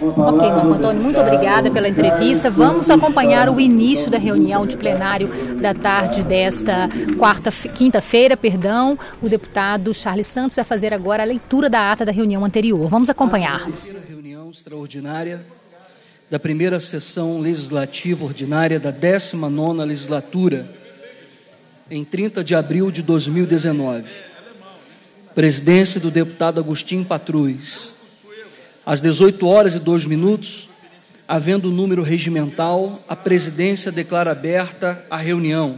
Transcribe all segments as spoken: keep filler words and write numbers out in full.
Ok, Marco Antônio, muito obrigada pela entrevista. Vamos acompanhar o início da reunião de plenário da tarde desta quarta, quinta-feira, perdão. O deputado Charles Santos vai fazer agora a leitura da ata da reunião anterior. Vamos acompanhar. A reunião extraordinária da primeira sessão legislativa ordinária da décima nona legislatura, em trinta de abril de dois mil e dezenove. Presidência do deputado Agostinho Patrus. Às dezoito horas e dois minutos, havendo o número regimental, a presidência declara aberta a reunião.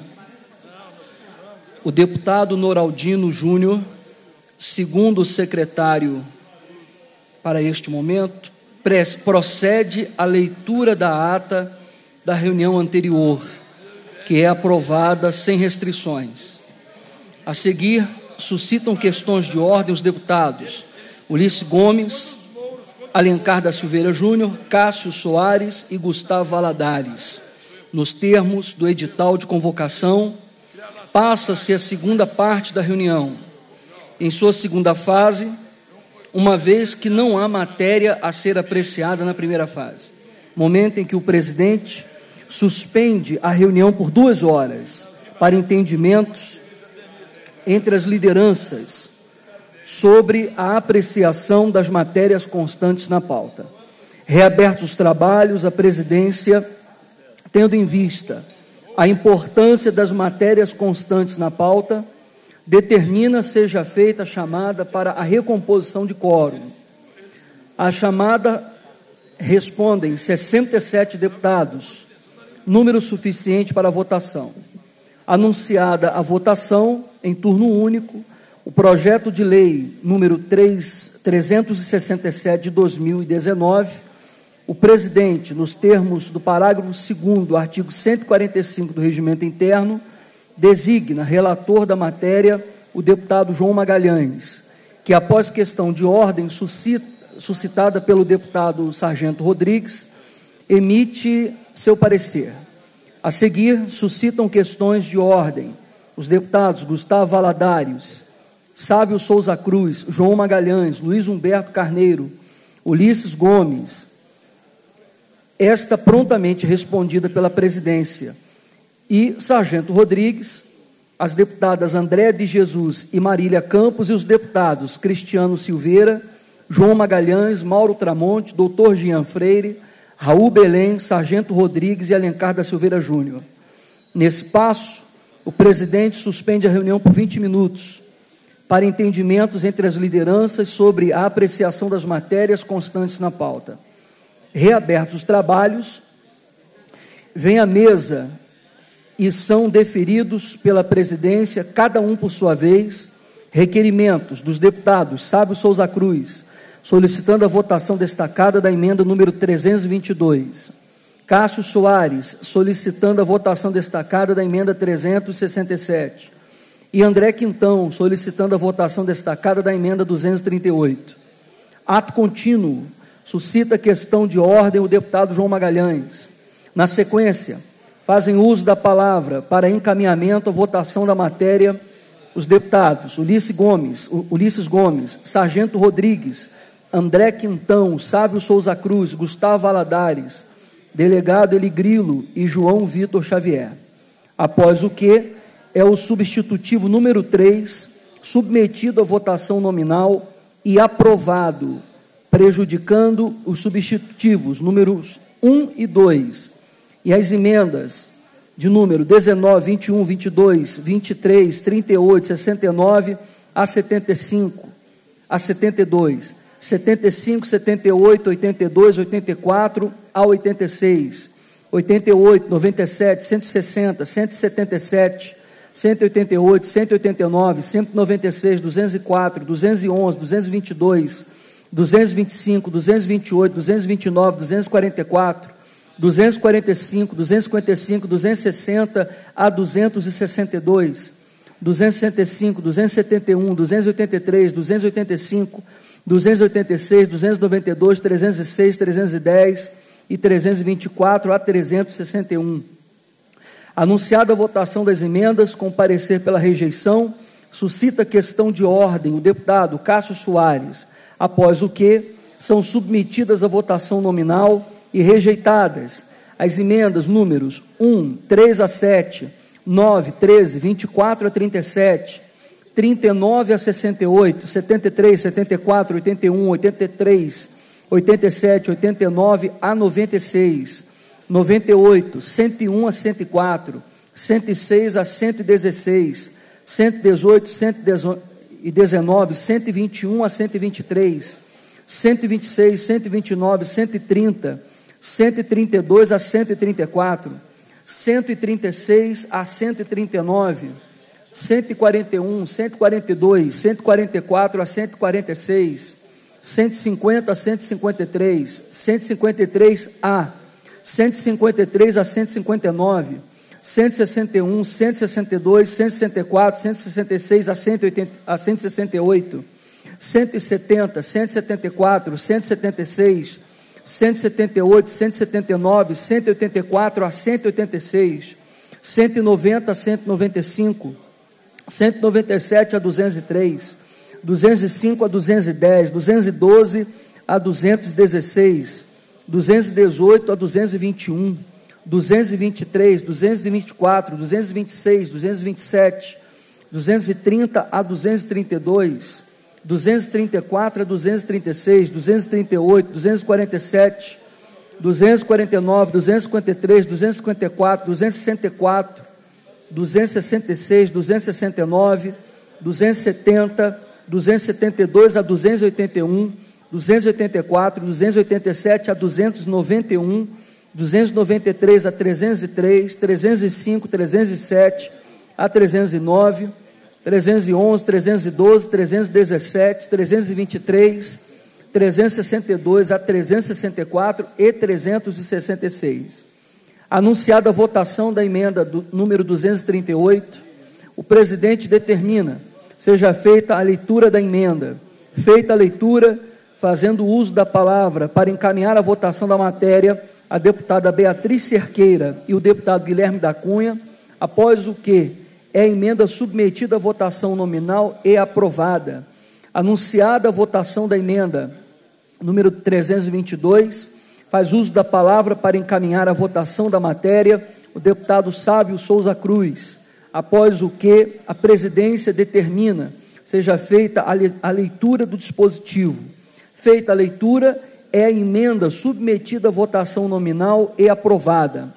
O deputado Noraldino Júnior, segundo o secretário para este momento, procede à leitura da ata da reunião anterior, que é aprovada sem restrições. A seguir, suscitam questões de ordem os deputados Ulisses Gomes, Alencar da Silveira Júnior, Cássio Soares e Gustavo Valadares. Nos termos do edital de convocação, passa-se a segunda parte da reunião. Em sua segunda fase, uma vez que não há matéria a ser apreciada na primeira fase, momento em que o presidente suspende a reunião por duas horas para entendimentos entre as lideranças sobre a apreciação das matérias constantes na pauta. Reabertos os trabalhos, a presidência, tendo em vista a importância das matérias constantes na pauta, determina seja feita a chamada para a recomposição de quórum. A chamada respondem sessenta e sete deputados, número suficiente para a votação. Anunciada a votação em turno único, o projeto de lei número trezentos e sessenta e sete de dois mil e dezenove, o presidente, nos termos do parágrafo segundo do artigo cento e quarenta e cinco do Regimento Interno, designa relator da matéria o deputado João Magalhães, que após questão de ordem suscita, suscitada pelo deputado Sargento Rodrigues, emite seu parecer. A seguir, suscitam questões de ordem os deputados Gustavo Valadares, Sávio Souza Cruz, João Magalhães, Luiz Humberto Carneiro, Ulisses Gomes, esta prontamente respondida pela presidência, e Sargento Rodrigues, as deputadas André de Jesus e Marília Campos, e os deputados Cristiano Silveira, João Magalhães, Mauro Tramonte, doutor Jean Freire, Raul Belém, Sargento Rodrigues e Alencar da Silveira Júnior. Nesse passo, o presidente suspende a reunião por vinte minutos, para entendimentos entre as lideranças sobre a apreciação das matérias constantes na pauta. Reabertos os trabalhos, vem à mesa e são deferidos pela presidência, cada um por sua vez, requerimentos dos deputados Sávio Souza Cruz, solicitando a votação destacada da emenda número trezentos e vinte e dois, Cássio Soares, solicitando a votação destacada da emenda trezentos e sessenta e sete, e André Quintão, solicitando a votação destacada da emenda duzentos e trinta e oito. Ato contínuo, suscita questão de ordem o deputado João Magalhães. Na sequência, fazem uso da palavra para encaminhamento à votação da matéria os deputados Ulisses Gomes, Ulisses Gomes, Sargento Rodrigues, André Quintão, Sávio Souza Cruz, Gustavo Valadares, delegado Eli Grilo e João Vitor Xavier. Após o que é o substitutivo número três, submetido à votação nominal e aprovado, prejudicando os substitutivos números um e dois, e as emendas de número dezenove, vinte e um, vinte e dois, vinte e três, trinta e oito, sessenta e nove a setenta e cinco, a setenta e dois, setenta e cinco, setenta e oito, oitenta e dois, oitenta e quatro a oitenta e seis, oitenta e oito, noventa e sete, cento e sessenta, cento e setenta e sete, cento e oitenta e oito, cento e oitenta e nove, cento e noventa e seis, duzentos e quatro, duzentos e onze, duzentos e vinte e dois, duzentos e vinte e cinco, duzentos e vinte e oito, duzentos e vinte e nove, duzentos e quarenta e quatro, duzentos e quarenta e cinco, duzentos e cinquenta e cinco, duzentos e sessenta a duzentos e sessenta e dois, duzentos e sessenta e cinco, duzentos e setenta e um, duzentos e oitenta e três, duzentos e oitenta e cinco, duzentos e oitenta e seis, duzentos e noventa e dois, trezentos e seis, trezentos e dez e trezentos e vinte e quatro a trezentos e sessenta e um. Anunciada a votação das emendas, com parecer pela rejeição, suscita questão de ordem o deputado Cássio Soares, após o que são submetidas à votação nominal e rejeitadas as emendas números um, três a sete, nove, treze, vinte e quatro a trinta e sete, trinta e nove a sessenta e oito, setenta e três, setenta e quatro, oitenta e um, oitenta e três, oitenta e sete, oitenta e nove a noventa e seis, noventa e oito, cento e um a cento e quatro, cento e seis a cento e dezesseis, cento e dezoito, cento e dezenove, cento e vinte e um a cento e vinte e três, cento e vinte e seis, cento e vinte e nove, cento e trinta, cento e trinta e dois a cento e trinta e quatro, cento e trinta e seis a cento e trinta e nove, cento e quarenta e um, cento e quarenta e dois, cento e quarenta e quatro a cento e quarenta e seis, cento e cinquenta a cento e cinquenta e três, cento e cinquenta e três A, cento e cinquenta e três a cento e cinquenta e nove, cento e sessenta e um, cento e sessenta e dois, cento e sessenta e quatro, cento e sessenta e seis a cento e oitenta, a cento e sessenta e oito, cento e setenta, cento e setenta e quatro, cento e setenta e seis, cento e setenta e oito, cento e setenta e nove, cento e oitenta e quatro a cento e oitenta e seis, cento e noventa a cento e noventa e cinco, cento e noventa e sete a duzentos e três, duzentos e cinco a duzentos e dez, duzentos e doze a duzentos e dezesseis, duzentos e dezoito a duzentos e vinte e um, duzentos e vinte e três, duzentos e vinte e quatro, duzentos e vinte e seis, duzentos e vinte e sete, duzentos e trinta a duzentos e trinta e dois, duzentos e trinta e quatro a duzentos e trinta e seis, duzentos e trinta e oito, duzentos e quarenta e sete, duzentos e quarenta e nove, duzentos e cinquenta e três, duzentos e cinquenta e quatro, duzentos e sessenta e quatro, duzentos e sessenta e seis, duzentos e sessenta e nove, duzentos e setenta, duzentos e setenta e dois a duzentos e oitenta e um, duzentos e oitenta e quatro, duzentos e oitenta e sete a duzentos e noventa e um, duzentos e noventa e três a trezentos e três, trezentos e cinco, trezentos e sete a trezentos e nove, trezentos e onze, trezentos e doze, trezentos e dezessete, trezentos e vinte e três, trezentos e sessenta e dois a trezentos e sessenta e quatro e trezentos e sessenta e seis. Anunciada a votação da emenda do, número duzentos e trinta e oito, o presidente determina, seja feita a leitura da emenda. Feita a leitura, fazendo uso da palavra para encaminhar a votação da matéria, a deputada Beatriz Cerqueira e o deputado Guilherme da Cunha, após o que é a emenda submetida à votação nominal e aprovada. Anunciada a votação da emenda número trezentos e vinte e dois, faz uso da palavra para encaminhar a votação da matéria o deputado Sávio Souza Cruz, após o que a presidência determina seja feita a leitura do dispositivo. Feita a leitura, é a emenda submetida à votação nominal e aprovada.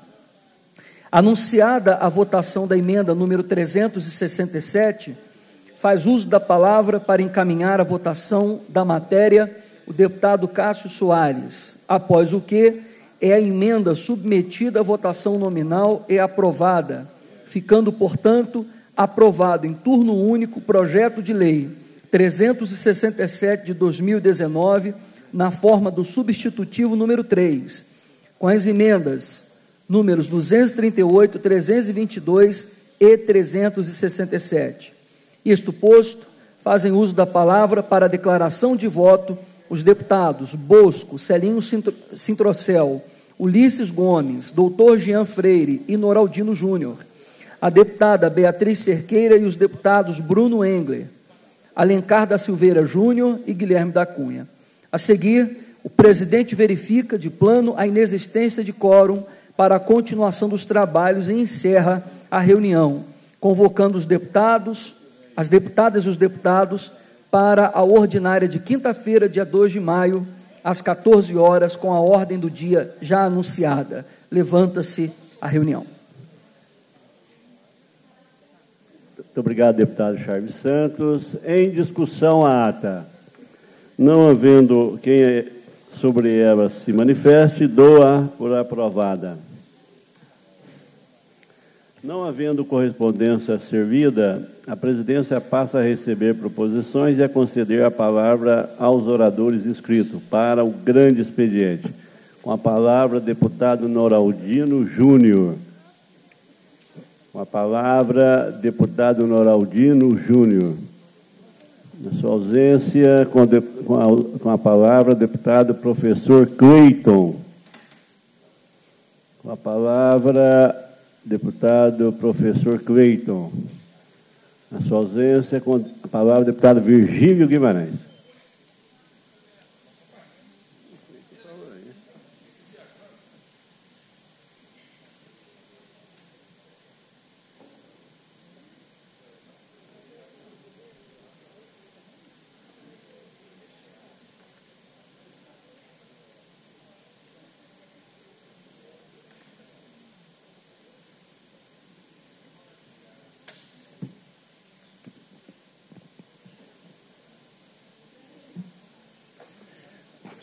Anunciada a votação da emenda número trezentos e sessenta e sete, faz uso da palavra para encaminhar a votação da matéria o deputado Cássio Soares, após o que é a emenda submetida à votação nominal e aprovada, ficando, portanto, aprovado em turno único o projeto de lei trezentos e sessenta e sete de dois mil e dezenove, na forma do substitutivo número três, com as emendas números duzentos e trinta e oito, trezentos e vinte e dois e trezentos e sessenta e sete. Isto posto, fazem uso da palavra para a declaração de voto os deputados Bosco, Celinho Sintrocel, Ulisses Gomes, doutor Jean Freire e Noraldino Júnior, a deputada Beatriz Cerqueira e os deputados Bruno Engler, Alencar da Silveira Júnior e Guilherme da Cunha. A seguir, o presidente verifica de plano a inexistência de quórum para a continuação dos trabalhos e encerra a reunião, convocando os deputados, as deputadas e os deputados para a ordinária de quinta-feira, dia dois de maio, às quatorze horas, com a ordem do dia já anunciada. Levanta-se a reunião. Muito obrigado, deputado Charles Santos. Em discussão a ata. Não havendo quem sobre ela se manifeste, dou-a por aprovada. Não havendo correspondência servida, a presidência passa a receber proposições e a conceder a palavra aos oradores inscritos para o grande expediente. Com a palavra, deputado Noraldino Júnior. Com a palavra, deputado Noraldino Júnior. Na sua ausência, com a, com a, com a palavra, deputado professor Cleiton. Com a palavra, deputado professor Cleiton. Na sua ausência, com a palavra, deputado Virgílio Guimarães.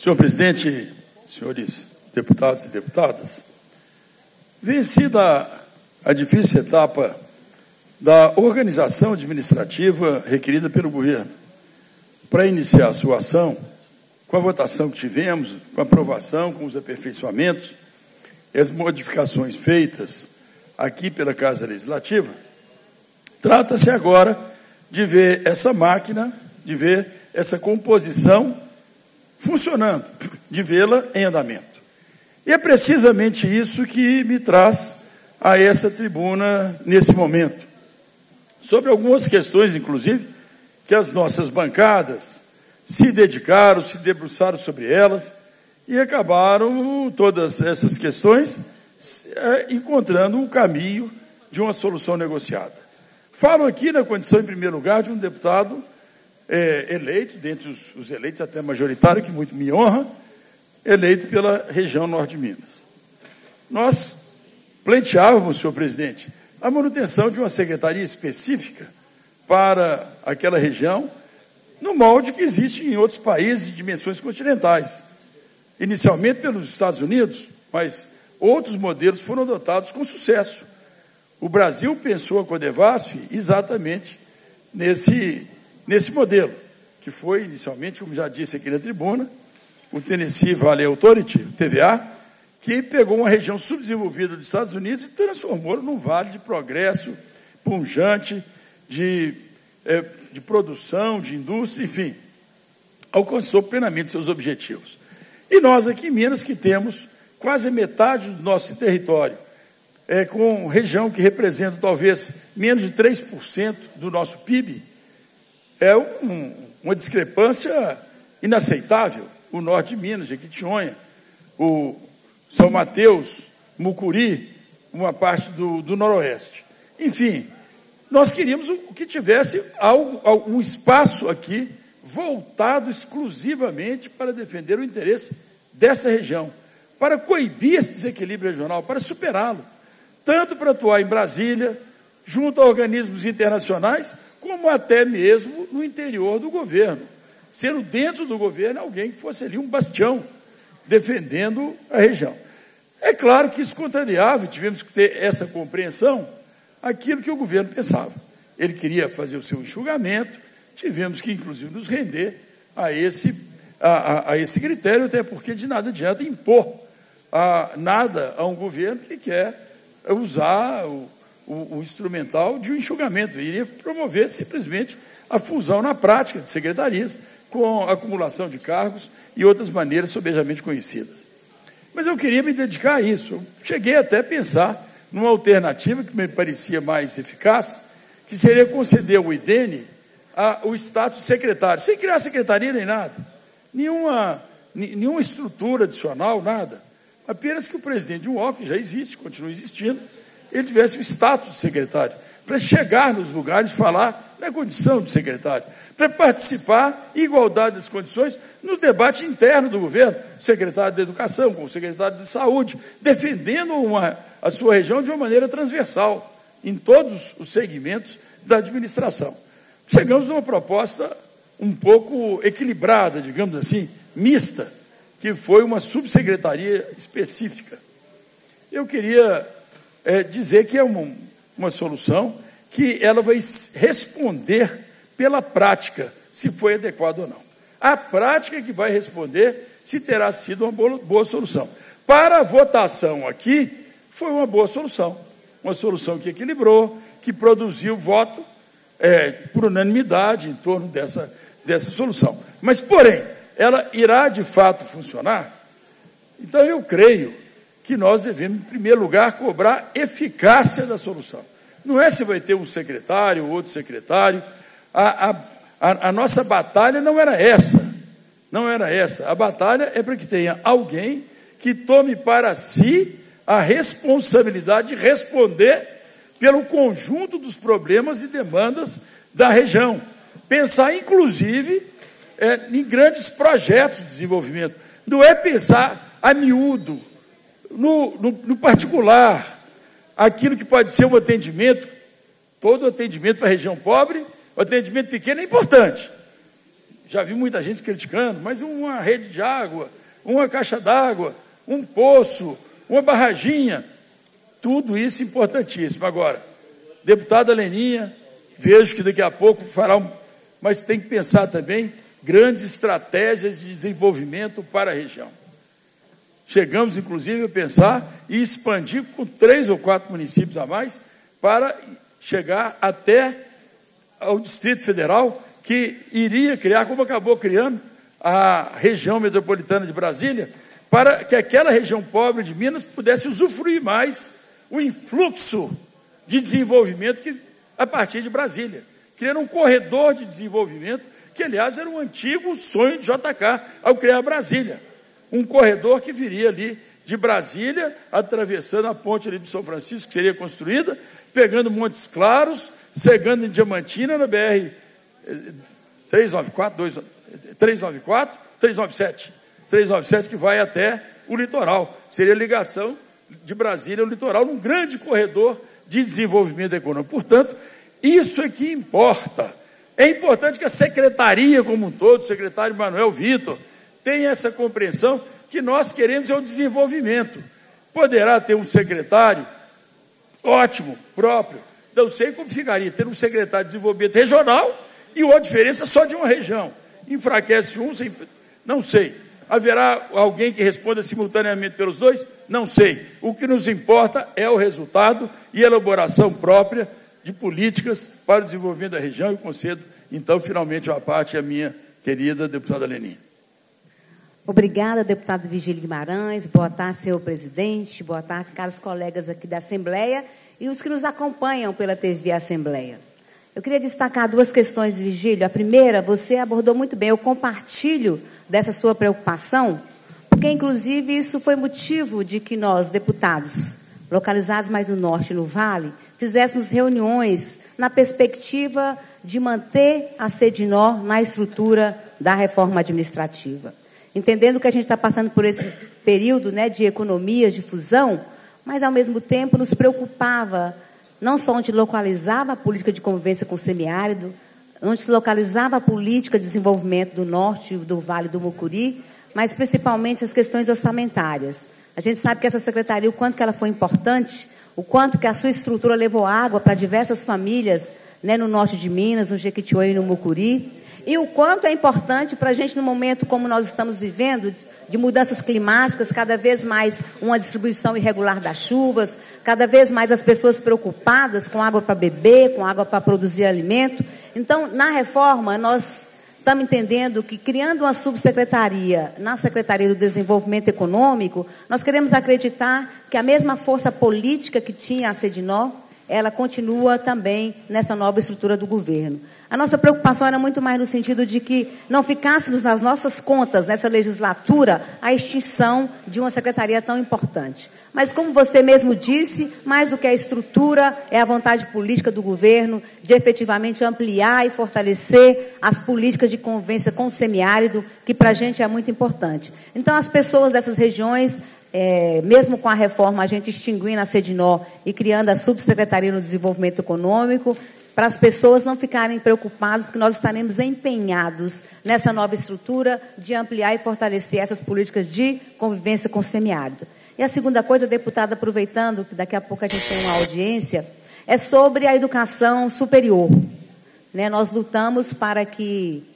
Senhor presidente, senhores deputados e deputadas, vencida a difícil etapa da organização administrativa requerida pelo governo para iniciar a sua ação, com a votação que tivemos, com a aprovação, com os aperfeiçoamentos e as modificações feitas aqui pela Casa Legislativa, trata-se agora de ver essa máquina, de ver essa composição funcionando, de vê-la em andamento. E é precisamente isso que me traz a essa tribuna nesse momento, sobre algumas questões, inclusive, que as nossas bancadas se dedicaram, se debruçaram sobre elas e acabaram, todas essas questões, encontrando um caminho de uma solução negociada. Falo aqui na condição, em primeiro lugar, de um deputado é, eleito, dentre os, os eleitos, até majoritário, que muito me honra, eleito pela região norte de Minas. Nós pleiteávamos, senhor presidente, a manutenção de uma secretaria específica para aquela região, no molde que existe em outros países de dimensões continentais. Inicialmente pelos Estados Unidos, mas outros modelos foram adotados com sucesso. O Brasil pensou a Codevasf exatamente nesse, nesse modelo, que foi inicialmente, como já disse aqui na tribuna, o Tennessee Valley Authority, o T V A, que pegou uma região subdesenvolvida dos Estados Unidos e transformou num vale de progresso, pujante, de, é, de produção, de indústria, enfim, alcançou plenamente seus objetivos. E nós aqui em Minas, que temos quase metade do nosso território, é, com região que representa talvez menos de três por cento do nosso P I B, é um, uma discrepância inaceitável. O norte de Minas, Jequitinhonha, o São Mateus, Mucuri, uma parte do, do noroeste. Enfim, nós queríamos que tivesse algo, um espaço aqui voltado exclusivamente para defender o interesse dessa região, para coibir esse desequilíbrio regional, para superá-lo, tanto para atuar em Brasília, junto a organismos internacionais, como até mesmo no interior do governo, sendo dentro do governo alguém que fosse ali um bastião, defendendo a região. É claro que isso contrariava, e tivemos que ter essa compreensão, aquilo que o governo pensava. Ele queria fazer o seu enxugamento, tivemos que, inclusive, nos render a esse, a, a, a esse critério, até porque de nada adianta impor a, nada a um governo que quer usar o, o, o instrumental de um enxugamento. Iria promover simplesmente a fusão na prática de secretarias, com acumulação de cargos e outras maneiras sobejamente conhecidas. Mas eu queria me dedicar a isso. Eu cheguei até a pensar numa alternativa que me parecia mais eficaz, que seria conceder ao I D N a, o status de secretário, sem criar secretaria nem nada, nenhuma, nenhuma estrutura adicional, nada. Apenas que o presidente de um órgão, que já existe, continua existindo, ele tivesse o status de secretário, para chegar nos lugares e falar na condição de secretário, para participar, em igualdade das condições, no debate interno do governo, o secretário de Educação, com o secretário de Saúde, defendendo uma, a sua região de uma maneira transversal, em todos os segmentos da administração. Chegamos numa proposta um pouco equilibrada, digamos assim, mista, que foi uma subsecretaria específica. Eu queria é, dizer que é uma, uma solução que ela vai responder pela prática, se foi adequado ou não. A prática que vai responder se terá sido uma boa, boa solução. Para a votação aqui, foi uma boa solução. Uma solução que equilibrou, que produziu voto é, por unanimidade em torno dessa, dessa solução. Mas, porém, ela irá de fato funcionar? Então, eu creio que nós devemos, em primeiro lugar, cobrar eficácia da solução. Não é se vai ter um secretário ou outro secretário. A, a, a, a nossa batalha não era essa. Não era essa. A batalha é para que tenha alguém que tome para si a responsabilidade de responder pelo conjunto dos problemas e demandas da região. Pensar, inclusive, é, em grandes projetos de desenvolvimento. Não é pensar a miúdo, no, no, no particular, aquilo que pode ser um atendimento, todo atendimento para a região pobre, o atendimento pequeno é importante. já vi muita gente criticando, mas uma rede de água, uma caixa d'água, um poço, uma barraginha, tudo isso importantíssimo. Agora, deputada Leninha, vejo que daqui a pouco fará um... Mas tem que pensar também grandes estratégias de desenvolvimento para a região. Chegamos, inclusive, a pensar e expandir com três ou quatro municípios a mais para chegar até ao Distrito Federal, que iria criar, como acabou criando, a região metropolitana de Brasília, para que aquela região pobre de Minas pudesse usufruir mais o influxo de desenvolvimento que, a partir de Brasília, criando um corredor de desenvolvimento, que, aliás, era um antigo sonho de J K ao criar Brasília. Um corredor que viria ali de Brasília, atravessando a ponte ali de São Francisco, que seria construída, pegando Montes Claros, chegando em Diamantina, na B R trezentos e noventa e quatro, trezentos e noventa e quatro, trezentos e noventa e sete, trezentos e noventa e sete, que vai até o litoral. Seria a ligação de Brasília ao litoral, num grande corredor de desenvolvimento econômico. Portanto, isso é que importa. É importante que a secretaria como um todo, o secretário Manuel Vitor, tenha essa compreensão que nós queremos é o desenvolvimento. Poderá ter um secretário ótimo, próprio. Não sei como ficaria ter um secretário de desenvolvimento regional e uma diferença só de uma região. Enfraquece um, sem... não sei. Haverá alguém que responda simultaneamente pelos dois? Não sei. O que nos importa é o resultado e a elaboração própria de políticas para o desenvolvimento da região, e concedo, então, finalmente, a parte à minha querida deputada Leninha. Obrigada, deputado Virgílio Guimarães. Boa tarde, senhor presidente. Boa tarde, caros colegas aqui da Assembleia e os que nos acompanham pela T V Assembleia. Eu queria destacar duas questões, Virgílio. A primeira, você abordou muito bem. Eu compartilho dessa sua preocupação, porque, inclusive, isso foi motivo de que nós, deputados, localizados mais no norte e no vale, fizéssemos reuniões na perspectiva de manter a Sedinor na estrutura da reforma administrativa. Entendendo que a gente está passando por esse período, né, de economias, de fusão, mas, ao mesmo tempo, nos preocupava não só onde localizava a política de convivência com o semiárido, onde se localizava a política de desenvolvimento do norte, do Vale do Mucuri, mas, principalmente, as questões orçamentárias. A gente sabe que essa secretaria, o quanto que ela foi importante, o quanto que a sua estrutura levou água para diversas famílias, né, no norte de Minas, no Jequitinhonha e no Mucuri, e o quanto é importante para a gente, no momento como nós estamos vivendo, de mudanças climáticas, cada vez mais uma distribuição irregular das chuvas, cada vez mais as pessoas preocupadas com água para beber, com água para produzir alimento. Então, na reforma, nós estamos entendendo que, criando uma subsecretaria na Secretaria do Desenvolvimento Econômico, nós queremos acreditar que a mesma força política que tinha a Sedinor, ela continua também nessa nova estrutura do governo. A nossa preocupação era muito mais no sentido de que não ficássemos nas nossas contas, nessa legislatura, a extinção de uma secretaria tão importante. Mas, como você mesmo disse, mais do que a estrutura, é a vontade política do governo de efetivamente ampliar e fortalecer as políticas de convivência com o semiárido, que para a gente é muito importante. Então, as pessoas dessas regiões, É, mesmo com a reforma, a gente extinguindo a Sedinor e criando a Subsecretaria no Desenvolvimento Econômico, para as pessoas não ficarem preocupadas, porque nós estaremos empenhados nessa nova estrutura de ampliar e fortalecer essas políticas de convivência com o semiárido. E a segunda coisa, deputada, aproveitando que daqui a pouco a gente tem uma audiência, é sobre a educação superior. Né, nós lutamos para que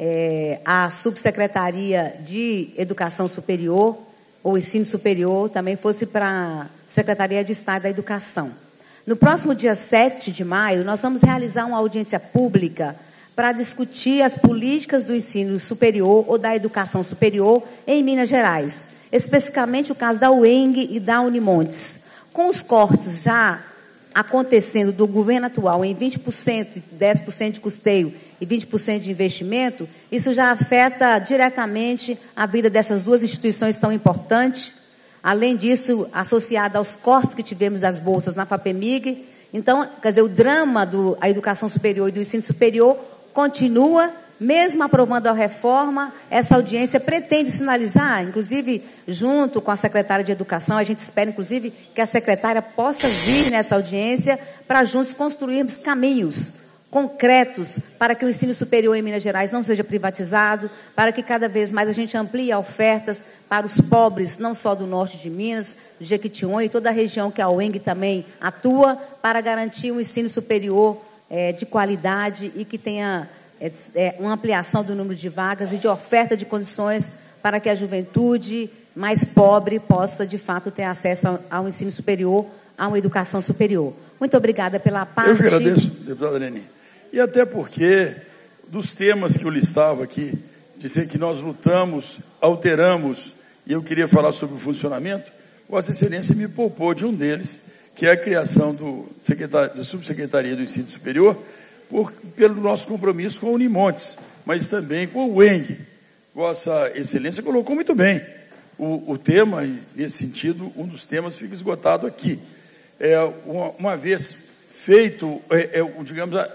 é, a Subsecretaria de Educação Superior ou ensino superior, também fosse para a Secretaria de Estado da Educação. No próximo dia sete de maio, nós vamos realizar uma audiência pública para discutir as políticas do ensino superior ou da educação superior em Minas Gerais, especificamente o caso da U E N G e da Unimontes. Com os cortes já acontecendo do governo atual em vinte por cento, dez por cento de custeio e vinte por cento de investimento, isso já afeta diretamente a vida dessas duas instituições tão importantes. Além disso, associado aos cortes que tivemos das bolsas na FAPEMIG, então, quer dizer, o drama da educação superior e do ensino superior continua. Mesmo aprovando a reforma, essa audiência pretende sinalizar, inclusive junto com a secretária de Educação, a gente espera, inclusive, que a secretária possa vir nessa audiência para juntos construirmos caminhos concretos para que o ensino superior em Minas Gerais não seja privatizado, para que cada vez mais a gente amplie ofertas para os pobres, não só do norte de Minas, do Jequitinhonha e toda a região que a U E N G também atua, para garantir um ensino superior é, de qualidade e que tenha é, é, uma ampliação do número de vagas e de oferta de condições para que a juventude mais pobre possa, de fato, ter acesso ao, ao ensino superior, a uma educação superior. Muito obrigada pela parte... Eu que agradeço, deputada Leni. E até porque, dos temas que eu listava aqui, dizer que nós lutamos, alteramos, e eu queria falar sobre o funcionamento, Vossa Excelência me poupou de um deles, que é a criação do secretário, da Subsecretaria do Ensino Superior, por, pelo nosso compromisso com a Unimontes, mas também com o U E N G. Vossa Excelência colocou muito bem o, o tema, e, nesse sentido, um dos temas fica esgotado aqui. É, uma, uma vez feito, é, é, digamos, é,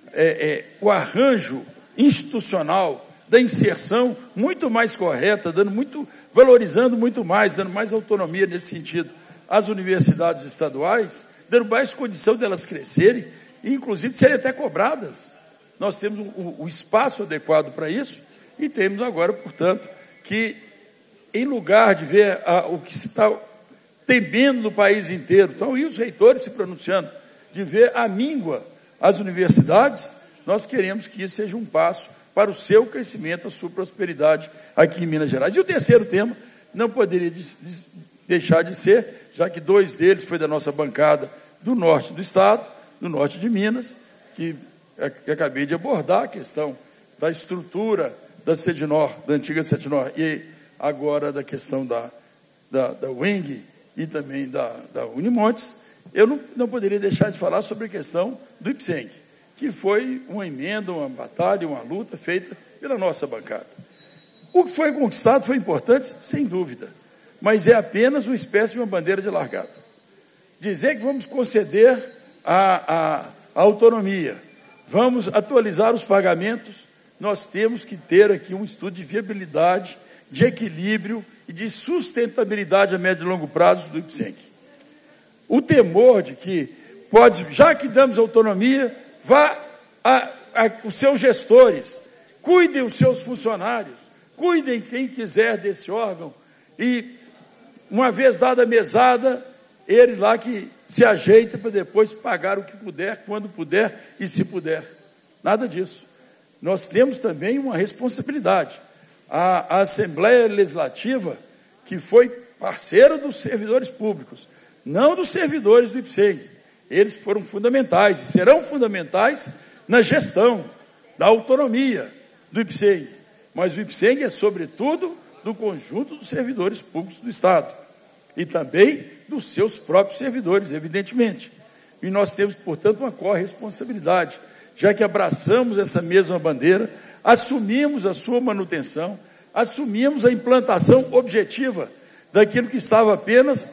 é, o arranjo institucional da inserção muito mais correta, dando muito, valorizando muito mais, dando mais autonomia nesse sentido às universidades estaduais, dando mais condição delas crescerem, e, inclusive, de serem até cobradas. Nós temos o, o espaço adequado para isso, e temos agora, portanto, que, em lugar de ver a, o que se está temendo no país inteiro, então, e os reitores se pronunciando, de ver a míngua às universidades, nós queremos que isso seja um passo para o seu crescimento, a sua prosperidade aqui em Minas Gerais. E o terceiro tema não poderia de, de, deixar de ser, já que dois deles foi da nossa bancada do norte do estado, do norte de Minas, que, que acabei de abordar a questão da estrutura da Sedinor, da antiga Sedinor, e agora da questão da, da, da U E N G e também da, da Unimontes. Eu não, não poderia deixar de falar sobre a questão do IPSENG, que foi uma emenda, uma batalha, uma luta feita pela nossa bancada. O que foi conquistado foi importante, sem dúvida, mas é apenas uma espécie de uma bandeira de largada. Dizer que vamos conceder a, a, a autonomia, vamos atualizar os pagamentos, nós temos que ter aqui um estudo de viabilidade, de equilíbrio e de sustentabilidade a médio e longo prazo do IPSENG. O temor de que pode, já que damos autonomia, vá a, a, os seus gestores, cuidem os seus funcionários, cuidem quem quiser desse órgão, e, uma vez dada a mesada, ele lá que se ajeita para depois pagar o que puder, quando puder e se puder. Nada disso. Nós temos também uma responsabilidade. A, a Assembleia Legislativa, que foi parceira dos servidores públicos, não dos servidores do IPSENG, eles foram fundamentais e serão fundamentais na gestão da autonomia do IPSENG. Mas o IPSENG é, sobretudo, do conjunto dos servidores públicos do Estado e também dos seus próprios servidores, evidentemente. E nós temos, portanto, uma corresponsabilidade, já que abraçamos essa mesma bandeira, assumimos a sua manutenção, assumimos a implantação objetiva daquilo que estava apenas,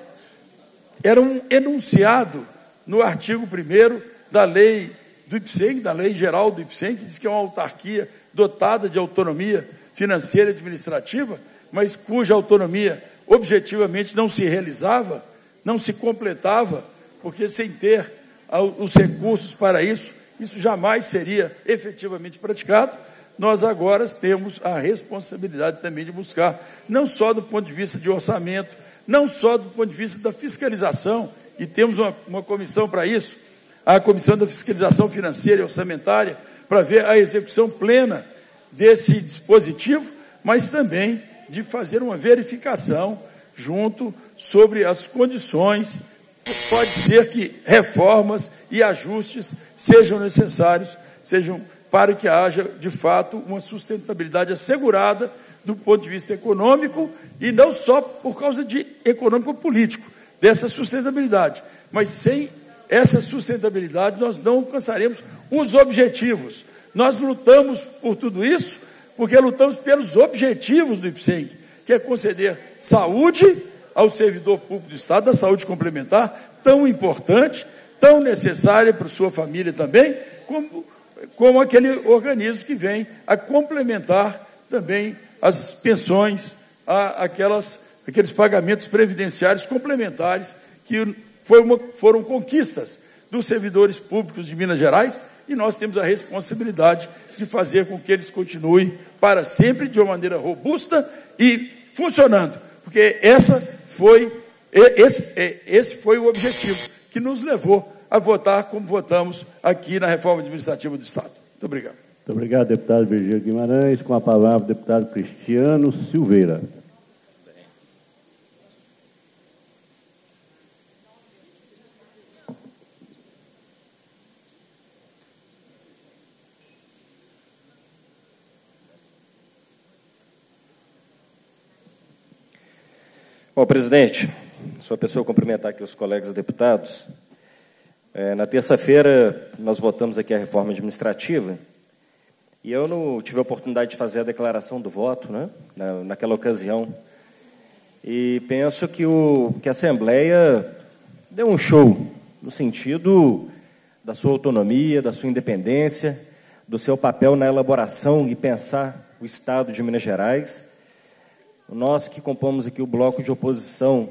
era um enunciado no artigo primeiro da lei do IPSENG, da lei geral do IPSENG, que diz que é uma autarquia dotada de autonomia financeira e administrativa, mas cuja autonomia objetivamente não se realizava, não se completava, porque sem ter os recursos para isso, isso jamais seria efetivamente praticado. Nós agora temos a responsabilidade também de buscar, não só do ponto de vista de orçamento, não só do ponto de vista da fiscalização, e temos uma, uma comissão para isso, a Comissão da Fiscalização Financeira e Orçamentária, para ver a execução plena desse dispositivo, mas também de fazer uma verificação junto sobre as condições. Pode ser que reformas e ajustes sejam necessários, sejam para que haja, de fato, uma sustentabilidade assegurada do ponto de vista econômico, e não só por causa de econômico-político, dessa sustentabilidade, mas sem essa sustentabilidade nós não alcançaremos os objetivos. Nós lutamos por tudo isso porque lutamos pelos objetivos do IPSENG, que é conceder saúde ao servidor público do Estado, da saúde complementar, tão importante, tão necessária para a sua família também, como, como aquele organismo que vem a complementar também as pensões, a, aquelas, aqueles pagamentos previdenciários complementares que foi uma, foram conquistas dos servidores públicos de Minas Gerais e nós temos a responsabilidade de fazer com que eles continuem para sempre de uma maneira robusta e funcionando, porque essa foi, esse, esse foi o objetivo que nos levou a votar como votamos aqui na reforma administrativa do Estado. Muito obrigado. Muito obrigado, deputado Virgílio Guimarães. Com a palavra, o deputado Cristiano Silveira. Bom, presidente, sou a pessoa cumprimentar aqui os colegas deputados. É, na terça-feira, nós votamos aqui a reforma administrativa e eu não tive a oportunidade de fazer a declaração do voto, né, na, naquela ocasião. E penso que, o, que a Assembleia deu um show no sentido da sua autonomia, da sua independência, do seu papel na elaboração e pensar o Estado de Minas Gerais. Nós que compomos aqui o bloco de oposição,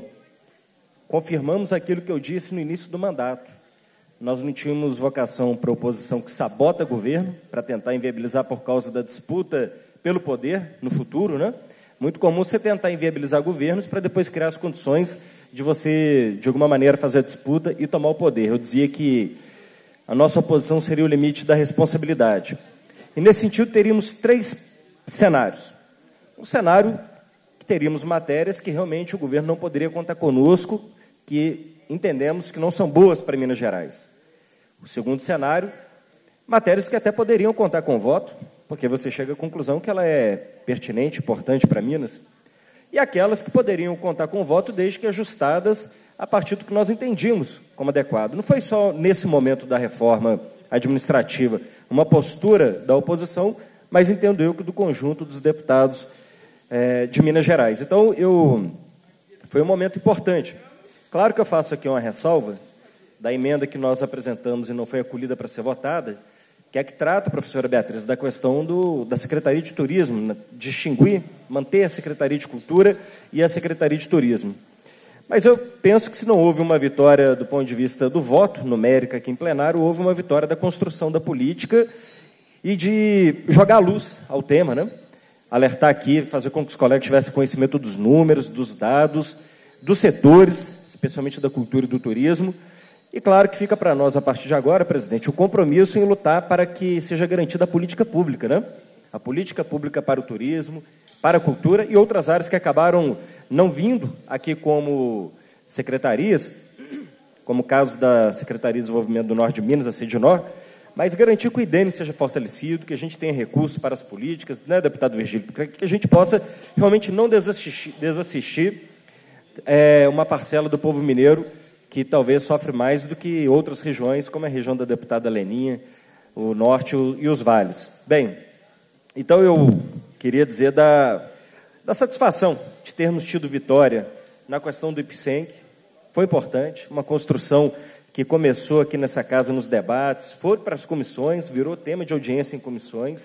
confirmamos aquilo que eu disse no início do mandato. Nós não tínhamos vocação para oposição que sabota governo, para tentar inviabilizar por causa da disputa pelo poder no futuro, né? Muito comum você tentar inviabilizar governos para depois criar as condições de você, de alguma maneira, fazer a disputa e tomar o poder. Eu dizia que a nossa oposição seria o limite da responsabilidade. E, nesse sentido, teríamos três cenários. Um cenário que teríamos matérias que realmente o governo não poderia contar conosco, que entendemos que não são boas para Minas Gerais. O segundo cenário, matérias que até poderiam contar com voto, porque você chega à conclusão que ela é pertinente, importante para Minas, e aquelas que poderiam contar com voto desde que ajustadas a partir do que nós entendíamos como adequado. Não foi só nesse momento da reforma administrativa uma postura da oposição, mas entendo eu que do conjunto dos deputados é, de Minas Gerais. Então, eu, foi um momento importante. Claro que eu faço aqui uma ressalva da emenda que nós apresentamos e não foi acolhida para ser votada, que é que trata, professora Beatriz, da questão do, da Secretaria de Turismo, né, distinguir, manter a Secretaria de Cultura e a Secretaria de Turismo. Mas eu penso que se não houve uma vitória do ponto de vista do voto, numérica aqui em plenário, houve uma vitória da construção da política e de jogar luz ao tema, né? Alertar aqui, fazer com que os colegas tivessem conhecimento dos números, dos dados, dos setores, especialmente da cultura e do turismo. E claro que fica para nós, a partir de agora, presidente, o compromisso em lutar para que seja garantida a política pública, né? A política pública para o turismo, para a cultura e outras áreas que acabaram não vindo aqui como secretarias, como o caso da Secretaria de Desenvolvimento do Norte de Minas, a Sedinor, mas garantir que o I D E M seja fortalecido, que a gente tenha recursos para as políticas, né, deputado Virgílio, para que a gente possa realmente não desassistir, desassistir é, uma parcela do povo mineiro que talvez sofre mais do que outras regiões, como a região da deputada Leninha, o norte e os vales. Bem, então eu queria dizer da, da satisfação de termos tido vitória na questão do IPSENC. Foi importante, uma construção que começou aqui nessa casa nos debates, foi para as comissões, virou tema de audiência em comissões,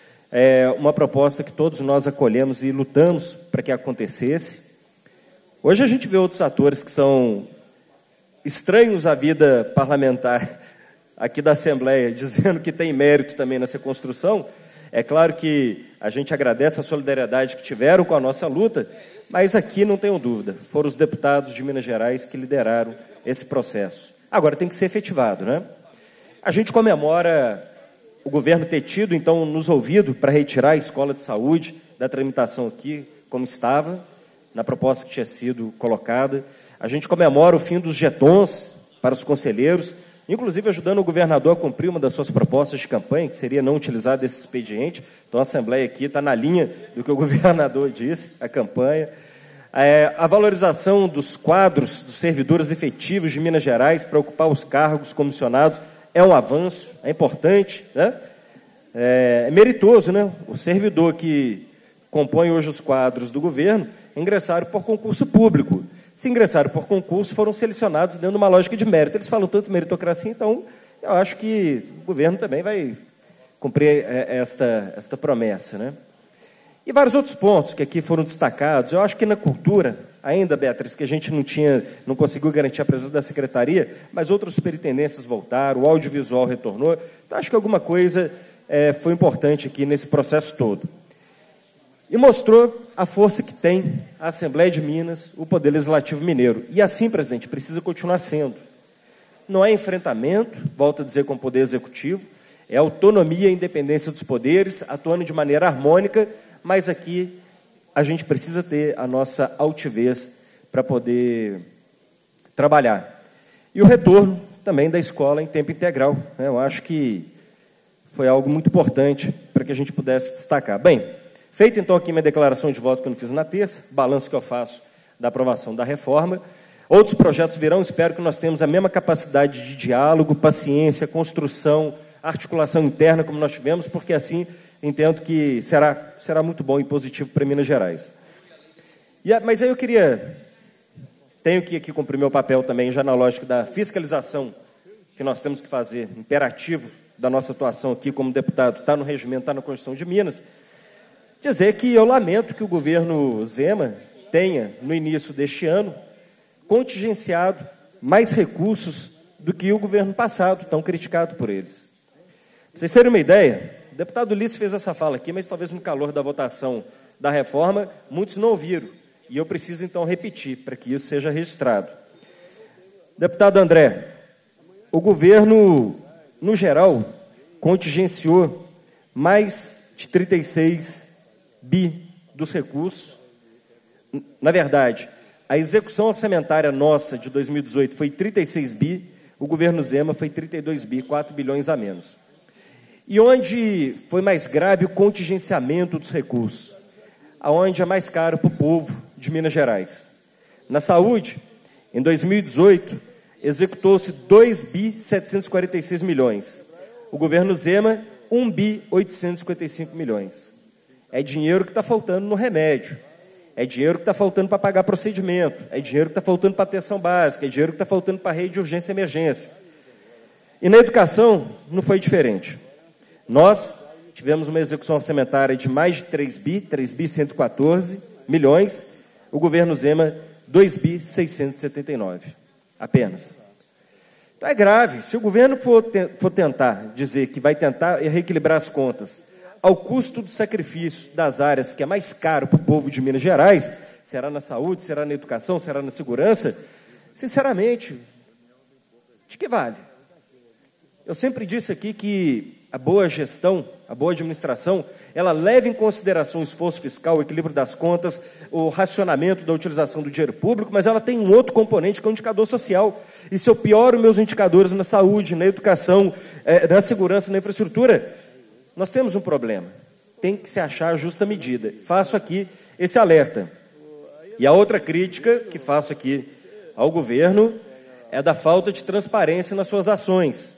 é uma proposta que todos nós acolhemos e lutamos para que acontecesse. Hoje a gente vê outros atores que são estranhos à vida parlamentar aqui da Assembleia, dizendo que tem mérito também nessa construção. É claro que a gente agradece a solidariedade que tiveram com a nossa luta, mas aqui não tenho dúvida, foram os deputados de Minas Gerais que lideraram esse processo. Agora tem que ser efetivado, né? A gente comemora o governo ter tido, então, nos ouvido para retirar a escola de saúde da tramitação aqui, como estava, na proposta que tinha sido colocada. A gente comemora o fim dos jetons para os conselheiros, inclusive ajudando o governador a cumprir uma das suas propostas de campanha, que seria não utilizar desse expediente. Então, a Assembleia aqui está na linha do que o governador disse, a campanha. É, a valorização dos quadros dos servidores efetivos de Minas Gerais para ocupar os cargos comissionados é um avanço, é importante, né? É, é meritoso, né? O servidor que compõe hoje os quadros do governo ingressaram por concurso público. Se ingressaram por concurso, foram selecionados dentro de uma lógica de mérito. Eles falam tanto meritocracia, então eu acho que o governo também vai cumprir esta, esta promessa, né? E vários outros pontos que aqui foram destacados. Eu acho que na cultura ainda, Beatriz, que a gente não tinha, não conseguiu garantir a presença da secretaria, mas outras superintendências voltaram, o audiovisual retornou. Então, acho que alguma coisa é, foi importante aqui nesse processo todo. E mostrou a força que tem a Assembleia de Minas, o Poder Legislativo Mineiro. E assim, presidente, precisa continuar sendo. Não é enfrentamento, volto a dizer, com o Poder Executivo, é autonomia e independência dos poderes, atuando de maneira harmônica, mas aqui a gente precisa ter a nossa altivez para poder trabalhar. E o retorno também da escola em tempo integral, né? Eu acho que foi algo muito importante para que a gente pudesse destacar. Bem, feita então aqui minha declaração de voto que eu não fiz na terça, balanço que eu faço da aprovação da reforma, outros projetos virão, espero que nós tenhamos a mesma capacidade de diálogo, paciência, construção, articulação interna como nós tivemos, porque assim entendo que será, será muito bom e positivo para Minas Gerais. E, mas aí eu queria, tenho que aqui cumprir meu papel também, já na lógica da fiscalização que nós temos que fazer, imperativo da nossa atuação aqui como deputado, está no regimento, está na Constituição de Minas, dizer que eu lamento que o governo Zema tenha, no início deste ano, contingenciado mais recursos do que o governo passado, tão criticado por eles. Para vocês terem uma ideia, o deputado Ulisses fez essa fala aqui, mas talvez no calor da votação da reforma, muitos não ouviram. E eu preciso, então, repetir, para que isso seja registrado. Deputado André, o governo, no geral, contingenciou mais de trinta e seis bi dos recursos. Na verdade, a execução orçamentária nossa de dois mil e dezoito foi trinta e seis bi, o governo Zema foi trinta e dois bi, quatro bilhões a menos. E onde foi mais grave o contingenciamento dos recursos? Aonde é mais caro para o povo de Minas Gerais? Na saúde, em dois mil e dezoito, executou-se dois bi setecentos e quarenta e seis milhões. O governo Zema, um bi oitocentos e cinquenta e cinco milhões. É dinheiro que está faltando no remédio. É dinheiro que está faltando para pagar procedimento. É dinheiro que está faltando para atenção básica. É dinheiro que está faltando para a rede de urgência e emergência. E na educação, não foi diferente. Nós tivemos uma execução orçamentária de mais de três bi, três bi cento e quatorze milhões, o governo Zema, dois bi seiscentos e setenta e nove, apenas. Então é grave, se o governo for, te, for tentar dizer que vai tentar reequilibrar as contas ao custo do sacrifício das áreas que é mais caro para o povo de Minas Gerais, será na saúde, será na educação, será na segurança, sinceramente, de que vale? Eu sempre disse aqui que a boa gestão, a boa administração, ela leva em consideração o esforço fiscal, o equilíbrio das contas, o racionamento da utilização do dinheiro público, mas ela tem um outro componente que é o indicador social. E se eu pioro meus indicadores na saúde, na educação, na segurança, na infraestrutura, nós temos um problema. Tem que se achar a justa medida. Faço aqui esse alerta. E a outra crítica que faço aqui ao governo é da falta de transparência nas suas ações.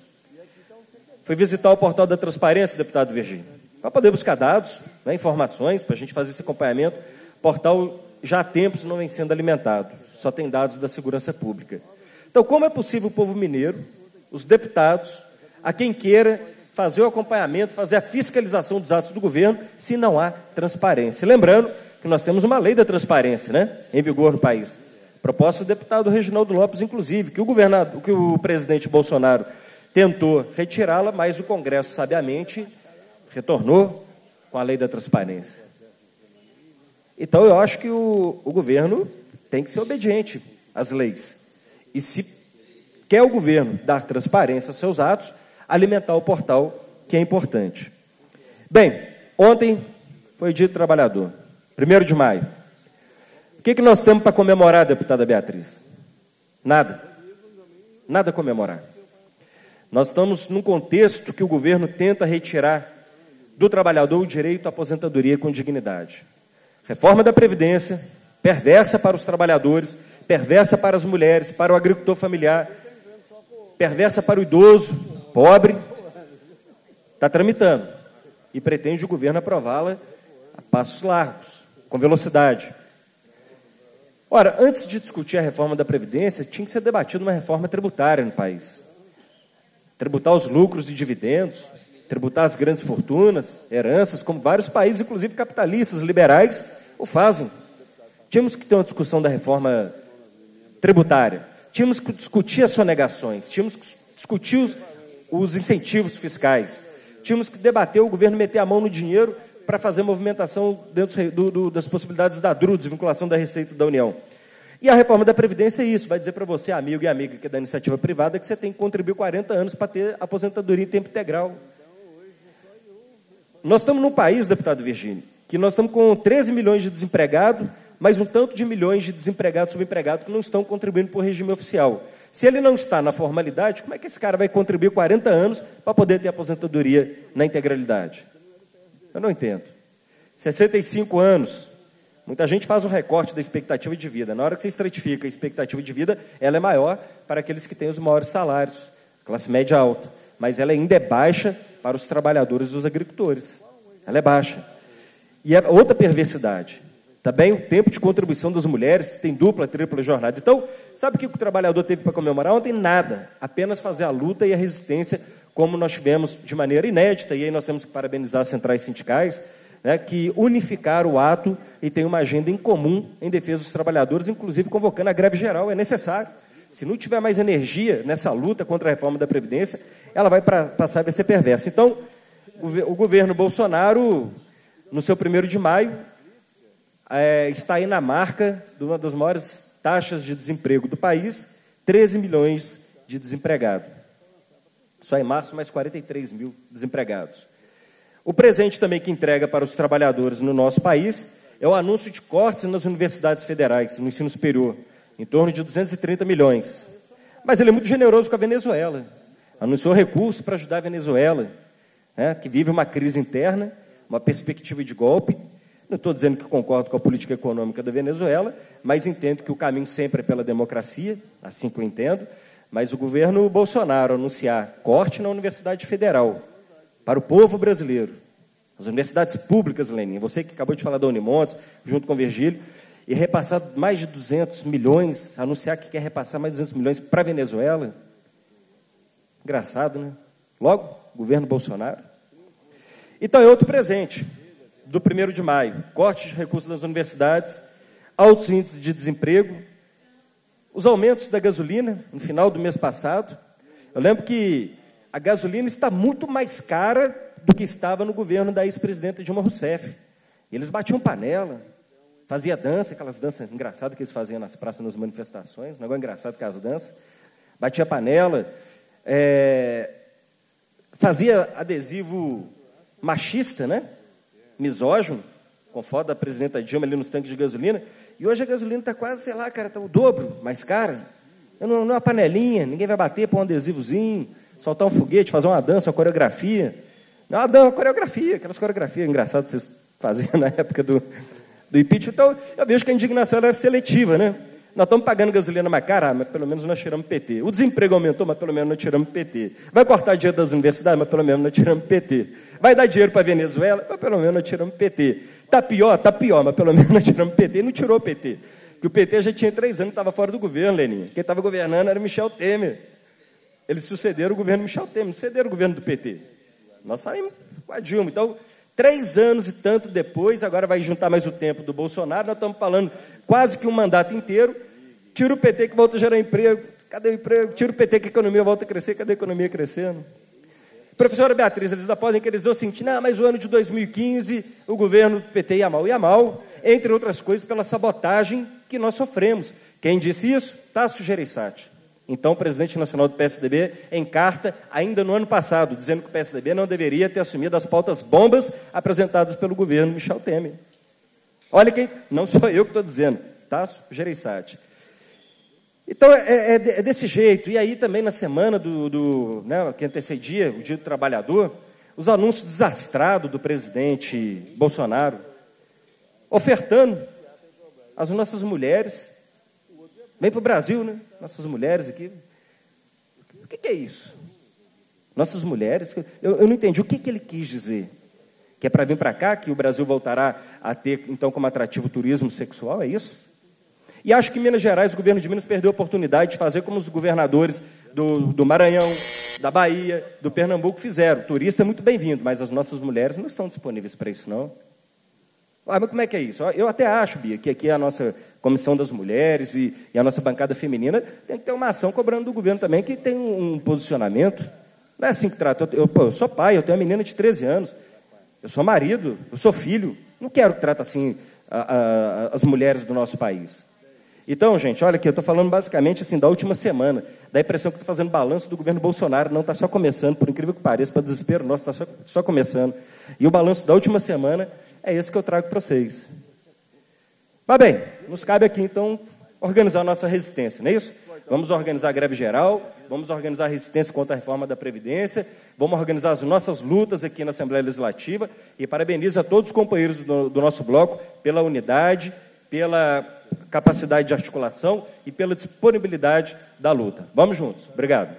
Fui visitar o portal da transparência, deputado Virgínio, para poder buscar dados, né, informações, para a gente fazer esse acompanhamento. O portal já há tempos não vem sendo alimentado, só tem dados da segurança pública. Então, como é possível o povo mineiro, os deputados, a quem queira fazer o acompanhamento, fazer a fiscalização dos atos do governo, se não há transparência? Lembrando que nós temos uma lei da transparência, né, em vigor no país. Proposta do deputado Reginaldo Lopes, inclusive, que o, governador, que o presidente Bolsonaro tentou retirá-la, mas o Congresso, sabiamente, retornou com a lei da transparência. Então, eu acho que o, o governo tem que ser obediente às leis. E, se quer o governo dar transparência aos seus atos, alimentar o portal, que é importante. Bem, ontem foi o Dia do Trabalhador, primeiro de maio. O que, que nós temos para comemorar, deputada Beatriz? Nada. Nada a comemorar. Nós estamos num contexto que o governo tenta retirar do trabalhador o direito à aposentadoria com dignidade. Reforma da Previdência, perversa para os trabalhadores, perversa para as mulheres, para o agricultor familiar, perversa para o idoso, pobre, está tramitando. E pretende o governo aprová-la a passos largos, com velocidade. Ora, antes de discutir a reforma da Previdência, tinha que ser debatida uma reforma tributária no país. Tributar os lucros e dividendos, tributar as grandes fortunas, heranças, como vários países, inclusive capitalistas, liberais, o fazem. tínhamos que ter uma discussão da reforma tributária, tínhamos que discutir as sonegações, tínhamos que discutir os, os incentivos fiscais, tínhamos que debater o governo meter a mão no dinheiro para fazer movimentação dentro do, do, das possibilidades da D R U, desvinculação da Receita da União. E a reforma da Previdência é isso, vai dizer para você, amigo e amiga que é da iniciativa privada, que você tem que contribuir quarenta anos para ter aposentadoria em tempo integral. Nós estamos num país, deputado Virgínio, que nós estamos com treze milhões de desempregados, mais um tanto de milhões de desempregados subempregados que não estão contribuindo para o regime oficial. Se ele não está na formalidade, como é que esse cara vai contribuir quarenta anos para poder ter aposentadoria na integralidade? Eu não entendo. sessenta e cinco anos, muita gente faz o recorte da expectativa de vida. Na hora que você estratifica a expectativa de vida, ela é maior para aqueles que têm os maiores salários, classe média alta, mas ela ainda é baixa para os trabalhadores dos agricultores. Ela é baixa. E é outra perversidade. Também o tempo de contribuição das mulheres tem dupla, tripla jornada. Então, sabe o que o trabalhador teve para comemorar ontem? Nada. Apenas fazer a luta e a resistência, como nós tivemos de maneira inédita, e aí nós temos que parabenizar as centrais sindicais, né, que unificaram o ato e tem uma agenda em comum em defesa dos trabalhadores, inclusive convocando a greve geral. É necessário. Se não tiver mais energia nessa luta contra a reforma da Previdência, ela vai pra, passar a ser perversa. Então, o, o governo Bolsonaro, no seu primeiro de maio, É, está aí na marca de uma das maiores taxas de desemprego do país, treze milhões de desempregados. Só em março, mais quarenta e três mil desempregados. O presente também que entrega para os trabalhadores no nosso país é o anúncio de cortes nas universidades federais, no ensino superior, em torno de duzentos e trinta milhões. Mas ele é muito generoso com a Venezuela. Anunciou recursos para ajudar a Venezuela, né, que vive uma crise interna, uma perspectiva de golpe. Não estou dizendo que concordo com a política econômica da Venezuela, mas entendo que o caminho sempre é pela democracia, assim que eu entendo, mas o governo Bolsonaro anunciar corte na Universidade Federal para o povo brasileiro, as universidades públicas, Lenin, você que acabou de falar da Unimontes, junto com o Virgílio, e repassar mais de duzentos milhões, anunciar que quer repassar mais de duzentos milhões para a Venezuela. Engraçado, né? Logo, governo Bolsonaro. Então, é outro presente do primeiro de maio, corte de recursos das universidades, altos índices de desemprego, os aumentos da gasolina no final do mês passado. Eu lembro que a gasolina está muito mais cara do que estava no governo da ex-presidenta Dilma Rousseff. Eles batiam panela, fazia dança, aquelas danças engraçadas que eles faziam nas praças, nas manifestações, um negócio engraçado que as danças, batia panela, é, fazia adesivo machista, né? Misógino, com foto da presidenta Dilma ali nos tanques de gasolina, e hoje a gasolina está quase, sei lá, cara, está o dobro mais cara. Não, não é uma panelinha, ninguém vai bater por um adesivozinho, soltar um foguete, fazer uma dança, uma coreografia. Não, uma dança, uma coreografia, aquelas coreografias engraçadas que vocês faziam na época do, do impeachment. Então, eu vejo que a indignação era seletiva, né? Nós estamos pagando gasolina mais cara, mas pelo menos nós tiramos P T. O desemprego aumentou, mas pelo menos nós tiramos P T. Vai cortar dinheiro das universidades, mas pelo menos nós tiramos P T. Vai dar dinheiro para a Venezuela, mas pelo menos nós tiramos P T. Está pior? Está pior, mas pelo menos nós tiramos P T. E não tirou P T. Porque o P T já tinha três anos, estava fora do governo, Leninha. Quem estava governando era Michel Temer. Eles sucederam o governo Michel Temer, sucederam o governo do P T. Nós saímos com a Dilma. Então, três anos e tanto depois, agora vai juntar mais o tempo do Bolsonaro, nós estamos falando quase que um mandato inteiro. Tira o P T que volta a gerar emprego. Cadê o emprego? Tira o P T que a economia volta a crescer. Cadê a economia crescendo? Professora Beatriz, eles ainda podem querer dizer o seguinte, não, mas o ano de dois mil e quinze, o governo do P T ia mal. Ia mal, entre outras coisas, pela sabotagem que nós sofremos. Quem disse isso? Tasso Gereissati. Então, o presidente nacional do P S D B, em carta, ainda no ano passado, dizendo que o P S D B não deveria ter assumido as pautas bombas apresentadas pelo governo Michel Temer. Olha quem, não sou eu que estou dizendo, Tasso Gereissati. Então, é, é, é desse jeito. E aí, também, na semana do, do, né, que antecedia o Dia do Trabalhador, os anúncios desastrados do presidente Bolsonaro, ofertando às nossas mulheres, vem para o Brasil, né? Nossas mulheres aqui. O que, que é isso? Nossas mulheres, eu, eu não entendi. O que, que ele quis dizer? Que é para vir para cá, que o Brasil voltará a ter, então, como atrativo o turismo sexual, é isso? E acho que em Minas Gerais, o governo de Minas perdeu a oportunidade de fazer como os governadores do, do Maranhão, da Bahia, do Pernambuco fizeram. O turista é muito bem-vindo, mas as nossas mulheres não estão disponíveis para isso, não. Ah, mas como é que é isso? Eu até acho, Bia, que aqui a nossa Comissão das Mulheres e, e a nossa bancada feminina tem que ter uma ação cobrando do governo também, que tem um, um posicionamento. Não é assim que trata. Eu, eu, pô, eu sou pai, eu tenho uma menina de treze anos, eu sou marido, eu sou filho. Não quero que trate assim a, a, as mulheres do nosso país. Então, gente, olha aqui, eu estou falando basicamente assim, da última semana. Dá a impressão que estou fazendo balanço do governo Bolsonaro. Não, está só começando, por incrível que pareça, para desespero nosso, está só, só começando. E o balanço da última semana é esse que eu trago para vocês. Mas bem, nos cabe aqui, então, organizar a nossa resistência, não é isso? Vamos organizar a greve geral, vamos organizar a resistência contra a reforma da Previdência, vamos organizar as nossas lutas aqui na Assembleia Legislativa e parabenizo a todos os companheiros do, do nosso bloco pela unidade, pela capacidade de articulação e pela disponibilidade da luta. Vamos juntos. Obrigado.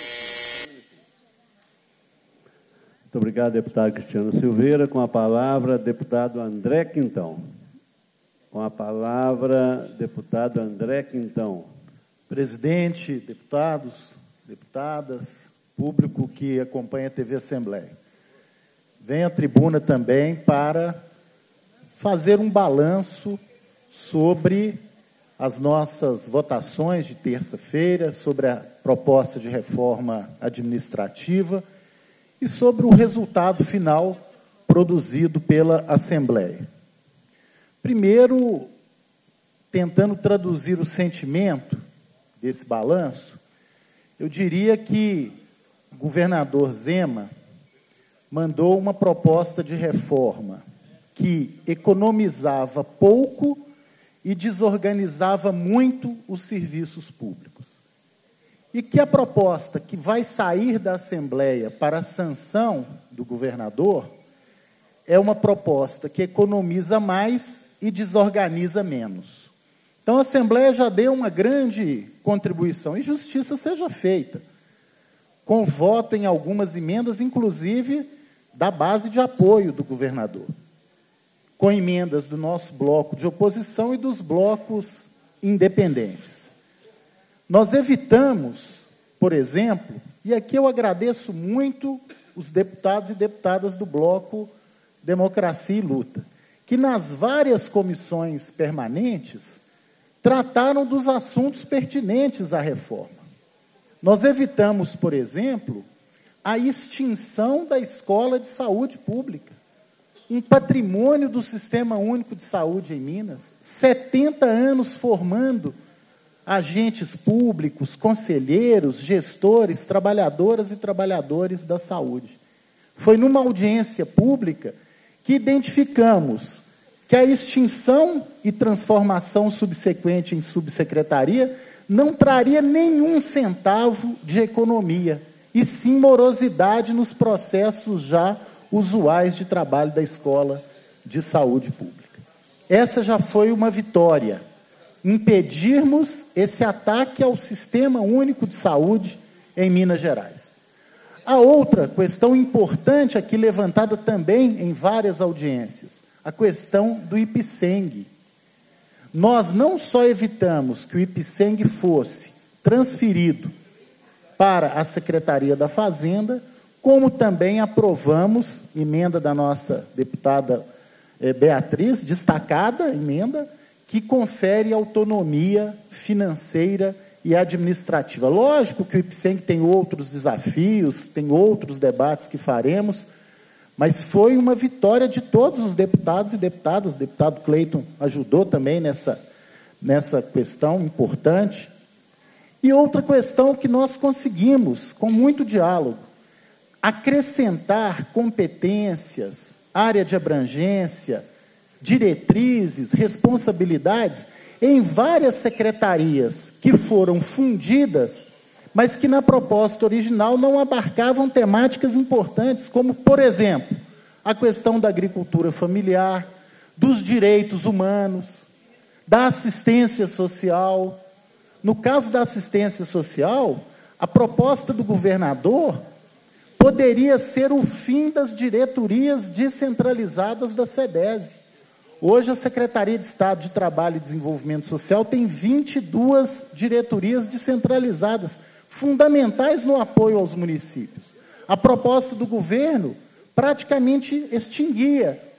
Muito obrigado, deputado Cristiano Silveira. Com a palavra, deputado André Quintão. Com a palavra, deputado André Quintão. Presidente, deputados, deputadas, público que acompanha a T V Assembleia. Venho à tribuna também para fazer um balanço sobre as nossas votações de terça-feira, sobre a proposta de reforma administrativa e sobre o resultado final produzido pela Assembleia. Primeiro, tentando traduzir o sentimento desse balanço, eu diria que o governador Zema mandou uma proposta de reforma que economizava pouco e desorganizava muito os serviços públicos. E que a proposta que vai sair da Assembleia para a sanção do governador é uma proposta que economiza mais e desorganiza menos. Então, a Assembleia já deu uma grande contribuição, e justiça seja feita, com voto em algumas emendas, inclusive da base de apoio do governador, com emendas do nosso bloco de oposição e dos blocos independentes. Nós evitamos, por exemplo, e aqui eu agradeço muito os deputados e deputadas do bloco Democracia e Luta, que nas várias comissões permanentes trataram dos assuntos pertinentes à reforma. Nós evitamos, por exemplo, a extinção da Escola de Saúde Pública, um patrimônio do Sistema Único de Saúde em Minas, setenta anos formando agentes públicos, conselheiros, gestores, trabalhadoras e trabalhadores da saúde. Foi numa audiência pública que identificamos que a extinção e transformação subsequente em subsecretaria não traria nenhum centavo de economia, e sim morosidade nos processos já usuais de trabalho da Escola de Saúde Pública. Essa já foi uma vitória, impedirmos esse ataque ao Sistema Único de Saúde em Minas Gerais. A outra questão importante aqui levantada também em várias audiências, a questão do IPSENG. Nós não só evitamos que o IPSENG fosse transferido para a Secretaria da Fazenda, como também aprovamos, emenda da nossa deputada eh, Beatriz, destacada emenda, que confere autonomia financeira e administrativa. Lógico que o IPSENG tem outros desafios, tem outros debates que faremos, mas foi uma vitória de todos os deputados e deputadas. O deputado Cleiton ajudou também nessa, nessa questão importante. E outra questão que nós conseguimos, com muito diálogo, acrescentar competências, área de abrangência, diretrizes, responsabilidades em várias secretarias que foram fundidas, mas que na proposta original não abarcavam temáticas importantes, como, por exemplo, a questão da agricultura familiar, dos direitos humanos, da assistência social. No caso da assistência social, a proposta do governador poderia ser o fim das diretorias descentralizadas da SEDESI. Hoje, a Secretaria de Estado de Trabalho e Desenvolvimento Social tem vinte e duas diretorias descentralizadas, fundamentais no apoio aos municípios. A proposta do governo praticamente extinguia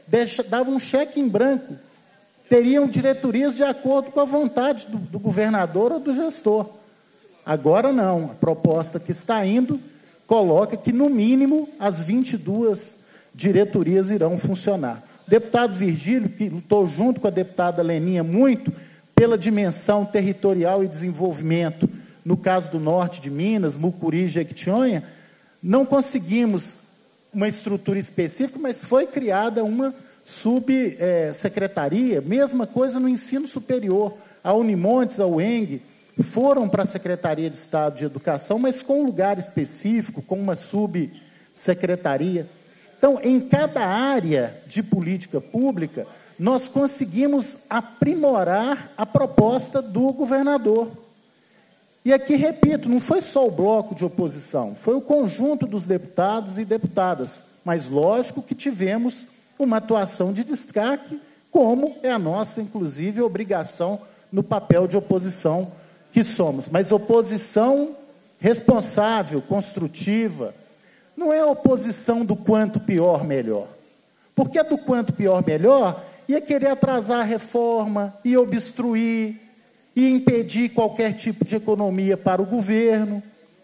deixa, dava um cheque em branco, teriam diretorias de acordo com a vontade do, do governador ou do gestor. Agora não, a proposta que está indo coloca que, no mínimo, as vinte e duas diretorias irão funcionar. O deputado Virgílio, que lutou junto com a deputada Leninha muito pela dimensão territorial e desenvolvimento, no caso do norte de Minas, Mucuri e Jequitinhonha, não conseguimos uma estrutura específica, mas foi criada uma subsecretaria, mesma coisa no ensino superior. A Unimontes, a U E N G, foram para a Secretaria de Estado de Educação, mas com um lugar específico, com uma subsecretaria. Então, em cada área de política pública, nós conseguimos aprimorar a proposta do governador. E aqui, repito, não foi só o bloco de oposição, foi o conjunto dos deputados e deputadas, mas lógico que tivemos uma atuação de destaque, como é a nossa, inclusive, obrigação no papel de oposição que somos. Mas oposição responsável, construtiva, não é oposição do quanto pior, melhor. Porque do quanto pior, melhor, ia querer atrasar a reforma, ia obstruir, ia impedir qualquer tipo de economia para o governo.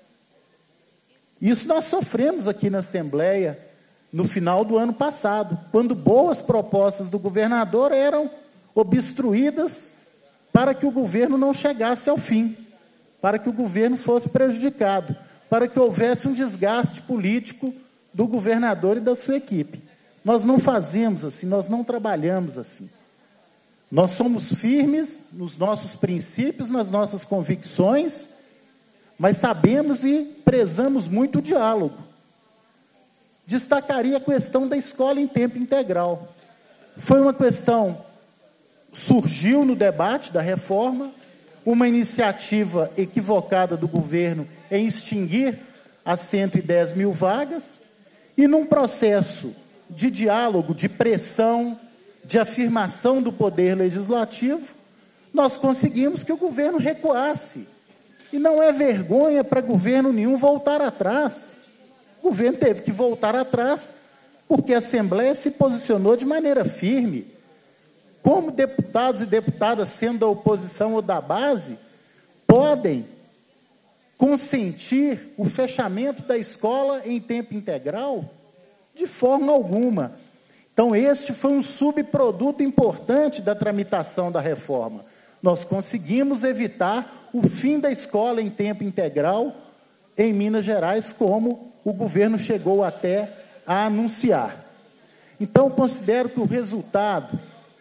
Isso nós sofremos aqui na Assembleia no final do ano passado, quando boas propostas do governador eram obstruídas para que o governo não chegasse ao fim, para que o governo fosse prejudicado, para que houvesse um desgaste político do governador e da sua equipe. Nós não fazemos assim, nós não trabalhamos assim. Nós somos firmes nos nossos princípios, nas nossas convicções, mas sabemos e prezamos muito o diálogo. Destacaria a questão da escola em tempo integral. Foi uma questão, surgiu no debate da reforma, uma iniciativa equivocada do governo em extinguir as cento e dez mil vagas, e num processo de diálogo, de pressão, de afirmação do poder legislativo, nós conseguimos que o governo recuasse. E não é vergonha para governo nenhum voltar atrás. O governo teve que voltar atrás porque a Assembleia se posicionou de maneira firme. Como deputados e deputadas, sendo da oposição ou da base, podem consentir o fechamento da escola em tempo integral? De forma alguma. Então, este foi um subproduto importante da tramitação da reforma. Nós conseguimos evitar o fim da escola em tempo integral em Minas Gerais, como o governo chegou até a anunciar. Então, considero que o resultado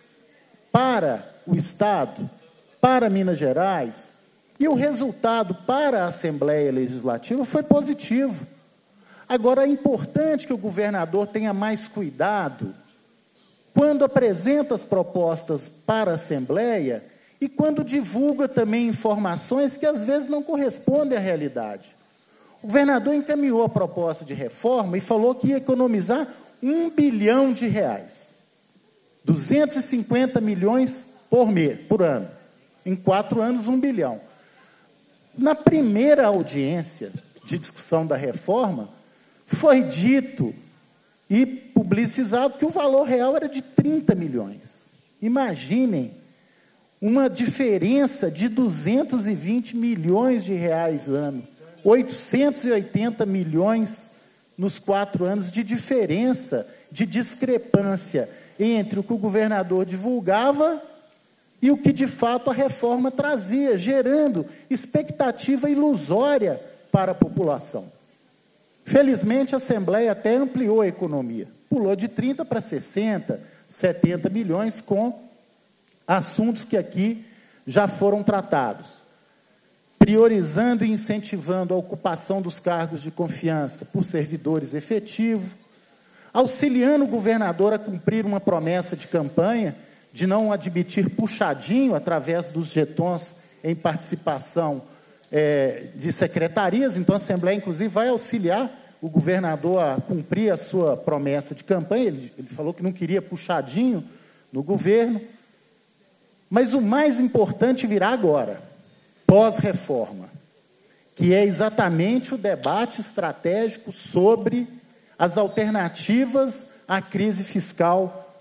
para o Estado, para Minas Gerais, e o resultado para a Assembleia Legislativa foi positivo. Agora, é importante que o governador tenha mais cuidado quando apresenta as propostas para a Assembleia e quando divulga também informações que às vezes não correspondem à realidade. O governador encaminhou a proposta de reforma e falou que ia economizar um bilhão de reais. duzentos e cinquenta milhões por mês, por ano. Em quatro anos, um bilhão. Na primeira audiência de discussão da reforma, foi dito e publicizado que o valor real era de trinta milhões. Imaginem uma diferença de duzentos e vinte milhões de reais ano, oitocentos e oitenta milhões nos quatro anos de diferença, de discrepância entre o que o governador divulgava e o que, de fato, a reforma trazia, gerando expectativa ilusória para a população. Felizmente, a Assembleia até ampliou a economia, pulou de trinta para sessenta, setenta milhões com assuntos que aqui já foram tratados, priorizando e incentivando a ocupação dos cargos de confiança por servidores efetivos, auxiliando o governador a cumprir uma promessa de campanha de não admitir puxadinho através dos jetons em participação é, de secretarias. Então, a Assembleia, inclusive, vai auxiliar o governador a cumprir a sua promessa de campanha. Ele, ele falou que não queria puxadinho no governo. Mas o mais importante virá agora, pós-reforma, que é exatamente o debate estratégico sobre as alternativas à crise fiscal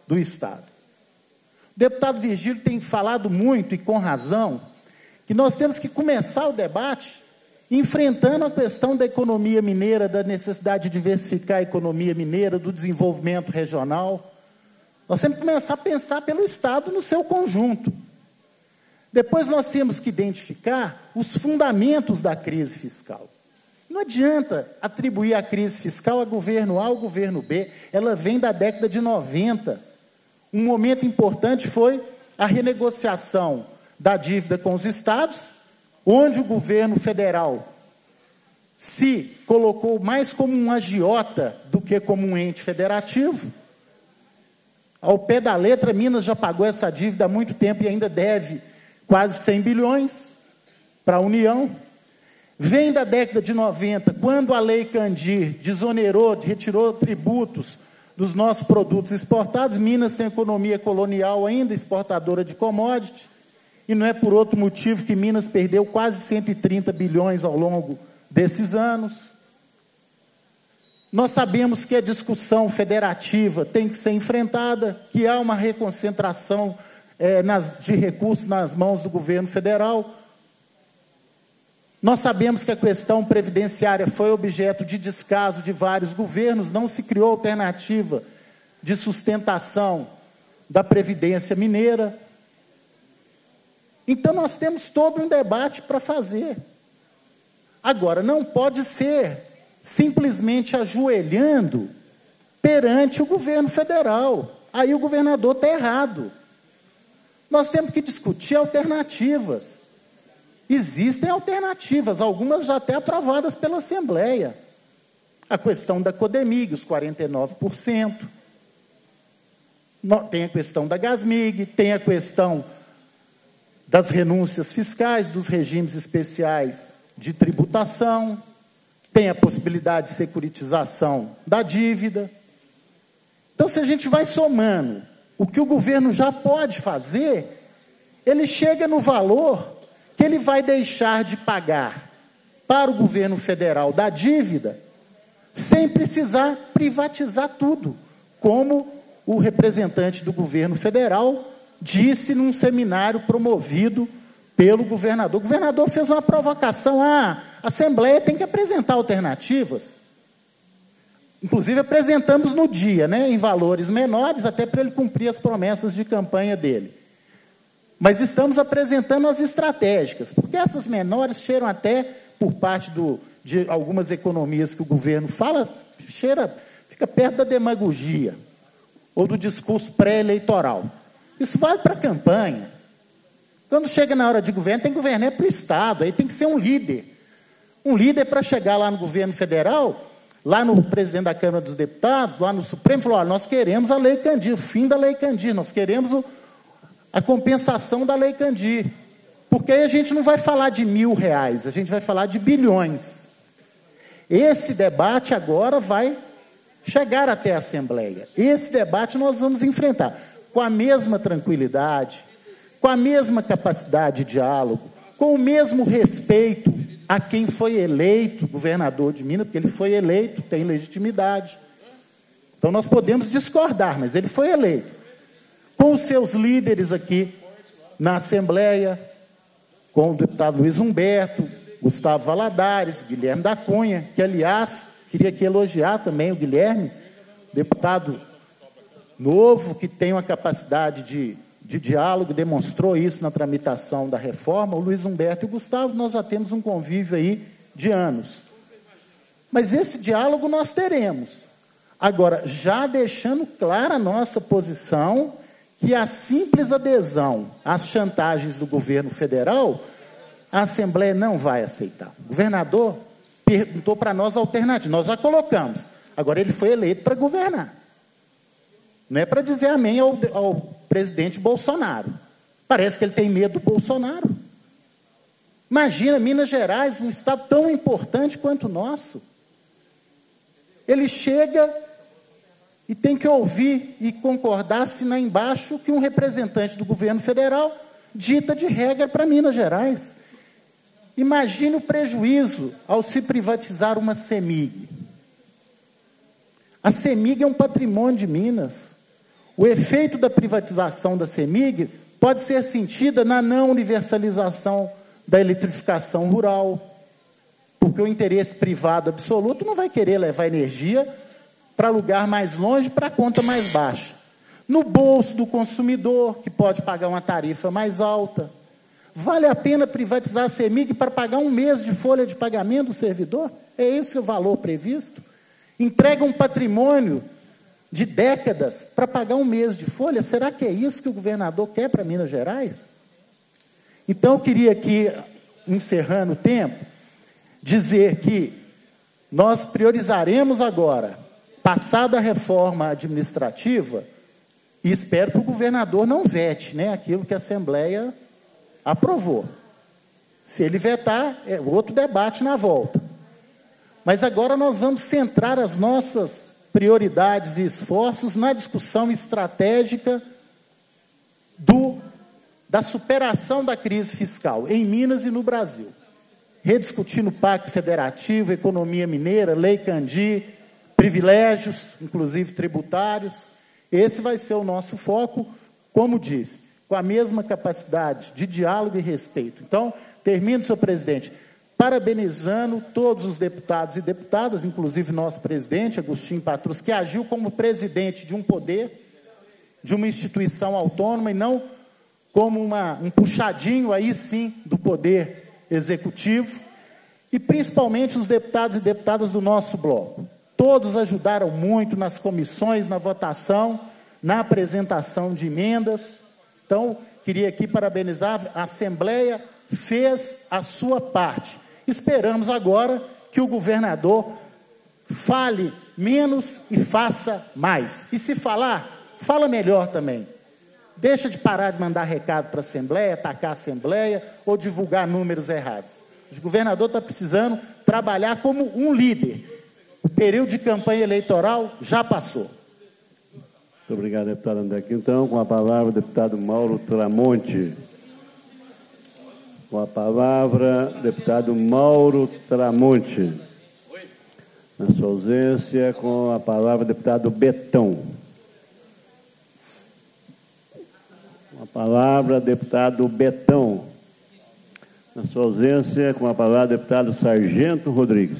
do Estado. O deputado Virgílio tem falado muito, e com razão, que nós temos que começar o debate enfrentando a questão da economia mineira, da necessidade de diversificar a economia mineira, do desenvolvimento regional. Nós temos que começar a pensar pelo Estado no seu conjunto. Depois nós temos que identificar os fundamentos da crise fiscal. Não adianta atribuir a crise fiscal a governo A ou governo B, ela vem da década de noventa. Um momento importante foi a renegociação da dívida com os estados, onde o governo federal se colocou mais como um agiota do que como um ente federativo. Ao pé da letra, Minas já pagou essa dívida há muito tempo e ainda deve quase cem bilhões para a União. Vem da década de noventa, quando a Lei Candir desonerou, retirou tributos dos nossos produtos exportados. Minas tem economia colonial ainda, exportadora de commodity, e não é por outro motivo que Minas perdeu quase cento e trinta bilhões ao longo desses anos. Nós sabemos que a discussão federativa tem que ser enfrentada, que há uma reconcentração é, nas, de recursos nas mãos do governo federal. Nós sabemos que a questão previdenciária foi objeto de descaso de vários governos, não se criou alternativa de sustentação da Previdência Mineira. Então, nós temos todo um debate para fazer. Agora, não pode ser simplesmente ajoelhando perante o governo federal. Aí o governador está errado. Nós temos que discutir alternativas. Existem alternativas, algumas já até aprovadas pela Assembleia. A questão da Codemig, os quarenta e nove por cento. Tem a questão da Gasmig, tem a questão das renúncias fiscais, dos regimes especiais de tributação, tem a possibilidade de securitização da dívida. Então, se a gente vai somando o que o governo já pode fazer, ele chega no valor que ele vai deixar de pagar para o governo federal da dívida, sem precisar privatizar tudo, como o representante do governo federal disse num seminário promovido pelo governador. O governador fez uma provocação, ah, a Assembleia tem que apresentar alternativas. Inclusive, apresentamos no dia, né, em valores menores, até para ele cumprir as promessas de campanha dele. Mas estamos apresentando as estratégicas, porque essas menores cheiram até, por parte do, de algumas economias que o governo fala, cheira, fica perto da demagogia, ou do discurso pré-eleitoral. Isso vale para a campanha. Quando chega na hora de governo, tem que governar para o Estado, aí tem que ser um líder. Um líder para chegar lá no governo federal, lá no presidente da Câmara dos Deputados, lá no Supremo, falou, olha, nós queremos a Lei Candir, o fim da Lei Candir, nós queremos o a compensação da Lei Candir, porque aí a gente não vai falar de mil reais, a gente vai falar de bilhões. Esse debate agora vai chegar até a Assembleia. Esse debate nós vamos enfrentar com a mesma tranquilidade, com a mesma capacidade de diálogo, com o mesmo respeito a quem foi eleito governador de Minas, porque ele foi eleito, tem legitimidade. Então nós podemos discordar, mas ele foi eleito. Com os seus líderes aqui na Assembleia, com o deputado Luiz Humberto, Gustavo Valadares, Guilherme da Cunha, que, aliás, queria aqui elogiar também o Guilherme, deputado novo, que tem uma capacidade de, de diálogo, demonstrou isso na tramitação da reforma. O Luiz Humberto e o Gustavo, nós já temos um convívio aí de anos. Mas esse diálogo nós teremos. Agora, já deixando clara a nossa posição, que a simples adesão às chantagens do governo federal, a Assembleia não vai aceitar. O governador perguntou para nós a alternativa, nós já colocamos. Agora ele foi eleito para governar. Não é para dizer amém ao, ao presidente Bolsonaro. Parece que ele tem medo do Bolsonaro. Imagina, Minas Gerais, um estado tão importante quanto o nosso. Ele chega e tem que ouvir e concordar, assinar embaixo o que um representante do governo federal dita de regra para Minas Gerais. Imagine o prejuízo ao se privatizar uma CEMIG. A CEMIG é um patrimônio de Minas. O efeito da privatização da CEMIG pode ser sentida na não universalização da eletrificação rural, porque o interesse privado absoluto não vai querer levar energia para lugar mais longe, para conta mais baixa. No bolso do consumidor, que pode pagar uma tarifa mais alta. Vale a pena privatizar a CEMIG para pagar um mês de folha de pagamento do servidor? É esse o valor previsto? Entrega um patrimônio de décadas para pagar um mês de folha? Será que é isso que o governador quer para Minas Gerais? Então, eu queria aqui, encerrando o tempo, dizer que nós priorizaremos agora, passada a reforma administrativa, e espero que o governador não vete, né, aquilo que a Assembleia aprovou. Se ele vetar, é outro debate na volta. Mas agora nós vamos centrar as nossas prioridades e esforços na discussão estratégica do, da superação da crise fiscal em Minas e no Brasil. Rediscutindo o Pacto Federativo, economia mineira, Lei Candir, privilégios, inclusive tributários. Esse vai ser o nosso foco, como disse, com a mesma capacidade de diálogo e respeito. Então, termino, senhor presidente, parabenizando todos os deputados e deputadas, inclusive nosso presidente, Agostinho Patrus, que agiu como presidente de um poder, de uma instituição autônoma, e não como uma, um puxadinho, aí sim, do poder executivo, e principalmente os deputados e deputadas do nosso bloco. Todos ajudaram muito nas comissões, na votação, na apresentação de emendas. Então, queria aqui parabenizar, a Assembleia fez a sua parte. Esperamos agora que o governador fale menos e faça mais. E se falar, fala melhor também. Deixa de parar de mandar recado para a Assembleia, atacar a Assembleia ou divulgar números errados. O governador está precisando trabalhar como um líder. O período de campanha eleitoral já passou. Muito obrigado, deputado André Quintão. Com a palavra, o deputado Mauro Tramonte. Com a palavra, deputado Mauro Tramonte. Na sua ausência, com a palavra, deputado Betão. Com a palavra, deputado Betão. Na sua ausência, com a palavra, deputado Sargento Rodrigues.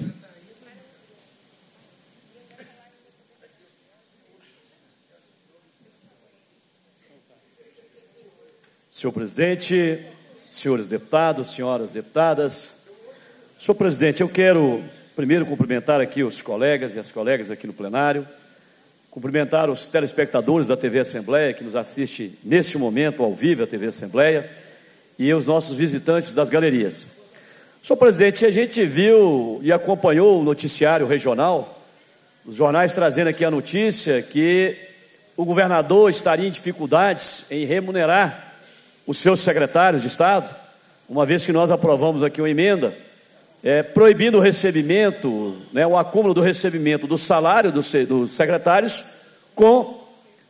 Senhor presidente, senhores deputados, senhoras deputadas. Senhor presidente, eu quero primeiro cumprimentar aqui os colegas e as colegas aqui no plenário, cumprimentar os telespectadores da T V Assembleia, que nos assiste neste momento ao vivo, a T V Assembleia, e os nossos visitantes das galerias. Senhor presidente, a gente viu e acompanhou o noticiário regional, os jornais trazendo aqui a notícia que o governador estaria em dificuldades em remunerar os seus secretários de Estado, uma vez que nós aprovamos aqui uma emenda, é, proibindo o recebimento, né, o acúmulo do recebimento do salário dos, dos secretários com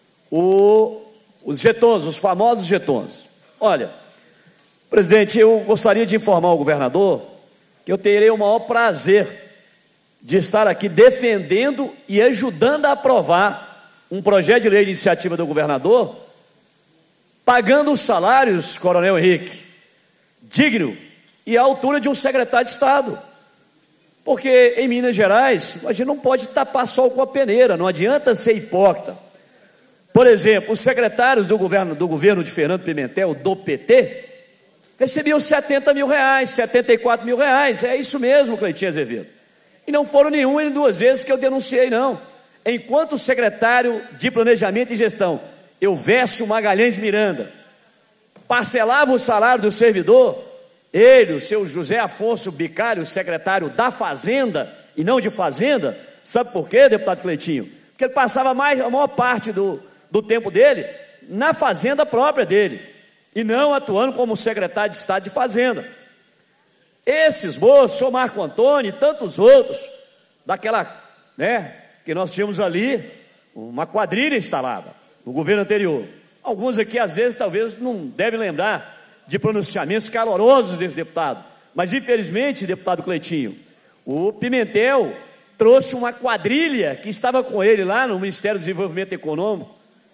o, os jetons, os famosos jetons. Olha, presidente, eu gostaria de informar o governador que eu terei o maior prazer de estar aqui defendendo e ajudando a aprovar um projeto de lei de iniciativa do governador, pagando os salários, Coronel Henrique, digno e à altura de um secretário de Estado. Porque em Minas Gerais, a gente não pode tapar sol com a peneira, não adianta ser hipócrita. Por exemplo, os secretários do governo, do governo de Fernando Pimentel, do P T, recebiam setenta mil reais, setenta e quatro mil reais, é isso mesmo, Cleitinho Azevedo. E não foram nenhuma nem duas vezes que eu denunciei, não. Enquanto secretário de Planejamento e Gestão, Elvésio Magalhães Miranda, parcelava o salário do servidor, ele, o seu José Afonso Bicário, secretário da Fazenda, e não de Fazenda, sabe por quê, deputado Cleitinho? Porque ele passava mais, a maior parte do, do tempo dele na fazenda própria dele, e não atuando como secretário de Estado de Fazenda. Esses moços, o senhor Marco Antônio e tantos outros, daquela, né, que nós tínhamos ali, uma quadrilha instalada, no governo anterior. Alguns aqui, às vezes, talvez não devem lembrar de pronunciamentos calorosos desse deputado, mas, infelizmente, deputado Cleitinho, o Pimentel trouxe uma quadrilha que estava com ele lá no Ministério do Desenvolvimento Econômico,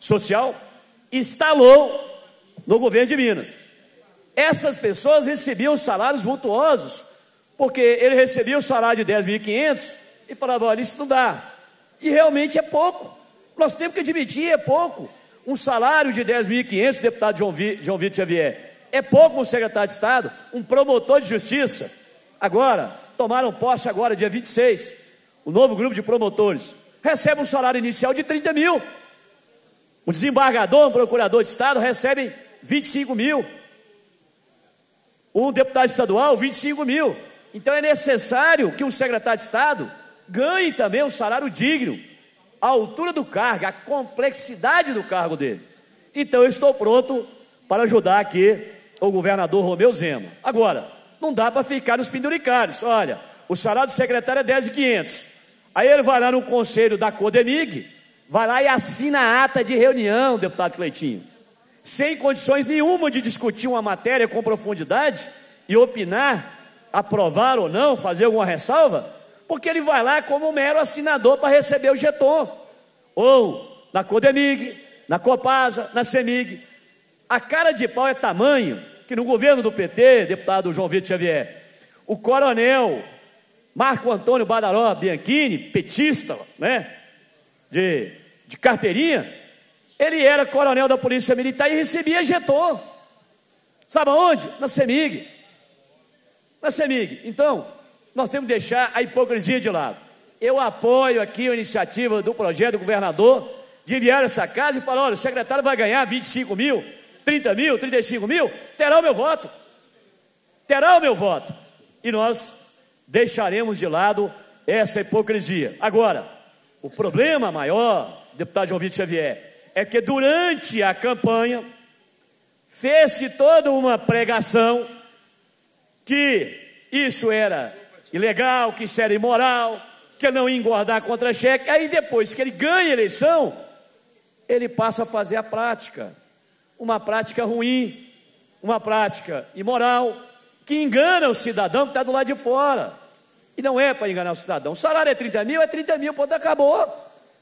social instalou no governo de Minas. Essas pessoas recebiam salários vultuosos, porque ele recebia o salário de dez mil e quinhentos e falava, olha, isso não dá. E realmente é pouco. Nós temos que admitir, é pouco. Um salário de dez mil e quinhentos, deputado João, Vi, João Vitor Xavier, é pouco um secretário de Estado, um promotor de justiça. Agora, tomaram posse agora, dia vinte e seis, o novo grupo de promotores recebe um salário inicial de trinta mil. Um desembargador, um procurador de Estado recebe vinte e cinco mil. Um deputado estadual, vinte e cinco mil. Então é necessário que um secretário de Estado ganhe também um salário digno, a altura do cargo, a complexidade do cargo dele. Então eu estou pronto para ajudar aqui o governador Romeu Zema. Agora, não dá para ficar nos penduricários. Olha, o salário do secretário é dez mil e quinhentos. Aí ele vai lá no conselho da Codemig, vai lá e assina a ata de reunião, deputado Cleitinho, sem condições nenhuma de discutir uma matéria com profundidade e opinar, aprovar ou não, fazer alguma ressalva, porque ele vai lá como um mero assinador para receber o jeton, ou na Codemig, na Copasa, na Semig. A cara de pau é tamanho que no governo do P T, deputado João Vitor Xavier, o coronel Marco Antônio Badaró Bianchini, petista, né, de, de carteirinha, ele era coronel da Polícia Militar e recebia jeton. Sabe aonde? Na Semig. Na Semig. Então, nós temos que deixar a hipocrisia de lado. Eu apoio aqui a iniciativa do projeto do governador de enviar essa casa e falar, olha, o secretário vai ganhar vinte e cinco mil, trinta mil, trinta e cinco mil, terá o meu voto. Terá o meu voto. E nós deixaremos de lado essa hipocrisia. Agora, o problema maior, deputado João Vitor Xavier, é que durante a campanha fez-se toda uma pregação que isso era ilegal, que isso era imoral, que ele não ia engordar contra-cheque. Aí depois que ele ganha a eleição, ele passa a fazer a prática, uma prática ruim, uma prática imoral, que engana o cidadão que está do lado de fora. E não é para enganar o cidadão. O salário é trinta mil, é trinta mil, ponto, acabou.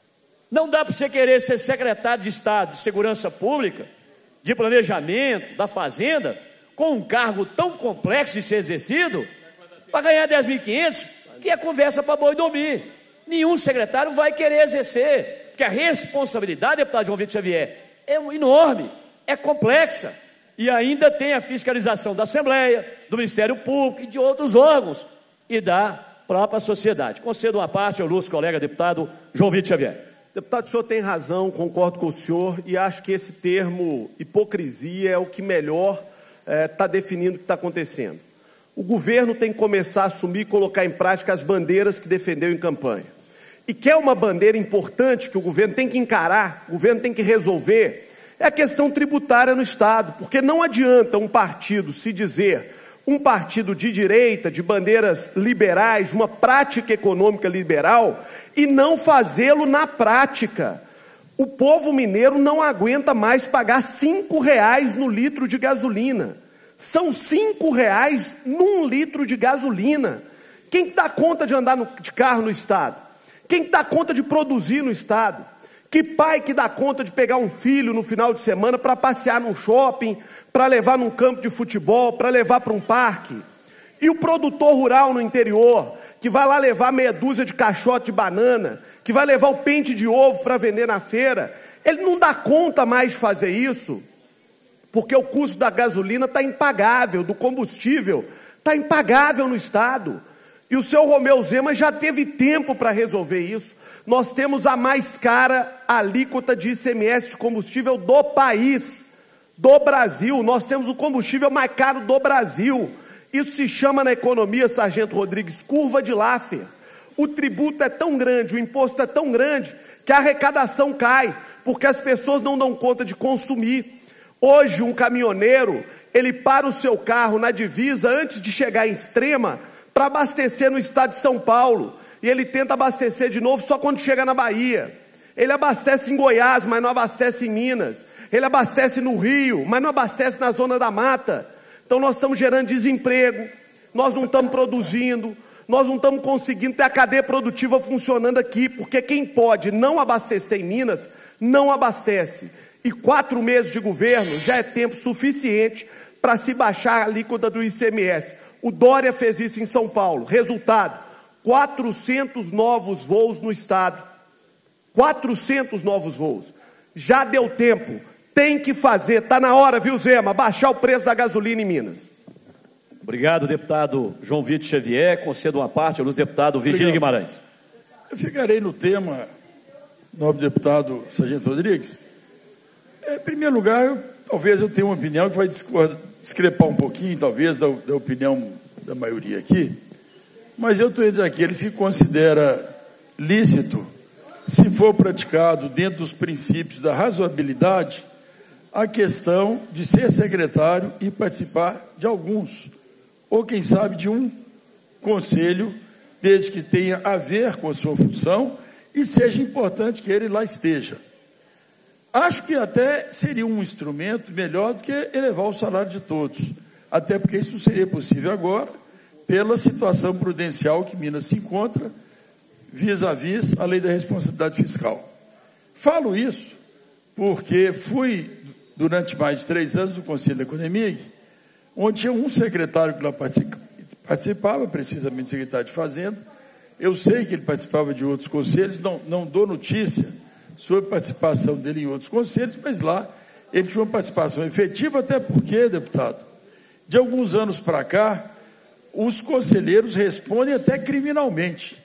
Não dá para você querer ser secretário de Estado de Segurança Pública, de Planejamento, da Fazenda, com um cargo tão complexo de ser exercido, para ganhar dez mil e quinhentos, que é conversa para boi dormir. Nenhum secretário vai querer exercer, porque a responsabilidade, deputado João Vitor Xavier, é enorme, é complexa, e ainda tem a fiscalização da Assembleia, do Ministério Público e de outros órgãos, e da própria sociedade. Concedo uma parte ao ilustre colega deputado João Vitor Xavier. Deputado, o senhor tem razão, concordo com o senhor, e acho que esse termo hipocrisia é o que melhor está é, definindo o que está acontecendo. O governo tem que começar a assumir e colocar em prática as bandeiras que defendeu em campanha. E que é uma bandeira importante que o governo tem que encarar, o governo tem que resolver, é a questão tributária no Estado, porque não adianta um partido se dizer um partido de direita, de bandeiras liberais, de uma prática econômica liberal, e não fazê-lo na prática. O povo mineiro não aguenta mais pagar cinco reais no litro de gasolina. São cinco reais num litro de gasolina. Quem dá conta de andar no, de carro no Estado? Quem dá conta de produzir no Estado? Que pai que dá conta de pegar um filho no final de semana para passear num shopping, para levar num campo de futebol, para levar para um parque? E o produtor rural no interior, que vai lá levar meia dúzia de caixote de banana, que vai levar o pente de ovo para vender na feira, ele não dá conta mais de fazer isso, porque o custo da gasolina está impagável, do combustível está impagável no Estado. E o senhor Romeu Zema já teve tempo para resolver isso. Nós temos a mais cara alíquota de I C M S de combustível do país, do Brasil. Nós temos o combustível mais caro do Brasil. Isso se chama na economia, Sargento Rodrigues, curva de Laffer. O tributo é tão grande, o imposto é tão grande, que a arrecadação cai, porque as pessoas não dão conta de consumir. Hoje, um caminhoneiro, ele para o seu carro na divisa antes de chegar em Extrema para abastecer no estado de São Paulo. E ele tenta abastecer de novo só quando chega na Bahia. Ele abastece em Goiás, mas não abastece em Minas. Ele abastece no Rio, mas não abastece na Zona da Mata. Então nós estamos gerando desemprego, nós não estamos produzindo, nós não estamos conseguindo ter a cadeia produtiva funcionando aqui, porque quem pode não abastecer em Minas, não abastece. E quatro meses de governo já é tempo suficiente para se baixar a alíquota do I C M S. O Dória fez isso em São Paulo. Resultado, quatrocentos novos voos no estado. quatrocentos novos voos. Já deu tempo. Tem que fazer. Está na hora, viu, Zema? Baixar o preço da gasolina em Minas. Obrigado, deputado João Vitor Xavier. Concedo uma parte ao deputado Virgílio Guimarães. Eu ficarei no tema, nobre deputado Sargento Rodrigues. Em primeiro lugar, eu, talvez eu tenha uma opinião que vai discrepar um pouquinho, talvez, da, da opinião da maioria aqui, mas eu estou entre aqueles que considera lícito, se for praticado dentro dos princípios da razoabilidade, a questão de ser secretário e participar de alguns, ou quem sabe de um conselho, desde que tenha a ver com a sua função e seja importante que ele lá esteja. Acho que até seria um instrumento melhor do que elevar o salário de todos, até porque isso não seria possível agora, pela situação prudencial que Minas se encontra, vis-à-vis a lei da responsabilidade fiscal. Falo isso porque fui, durante mais de três anos, do Conselho da Economia, onde tinha um secretário que lá participava, precisamente secretário de Fazenda. Eu sei que ele participava de outros conselhos, não, não dou notícia sobre a participação dele em outros conselhos, mas lá ele tinha uma participação efetiva, até porque, deputado, de alguns anos para cá, os conselheiros respondem até criminalmente,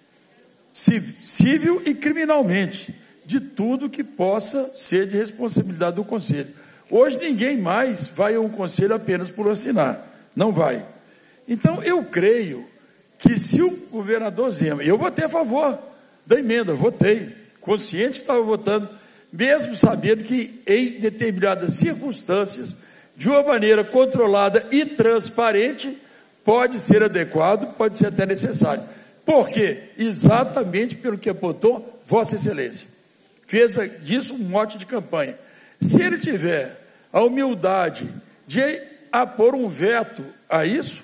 civil e criminalmente, de tudo que possa ser de responsabilidade do conselho. Hoje ninguém mais vai a um conselho apenas por assinar, não vai. Então, eu creio que se o governador Zema, eu votei a favor da emenda, votei, consciente que estava votando, mesmo sabendo que em determinadas circunstâncias, de uma maneira controlada e transparente, pode ser adequado, pode ser até necessário. Por quê? Exatamente pelo que apontou Vossa Excelência. Fez disso um mote de campanha. Se ele tiver a humildade de apor um veto a isso,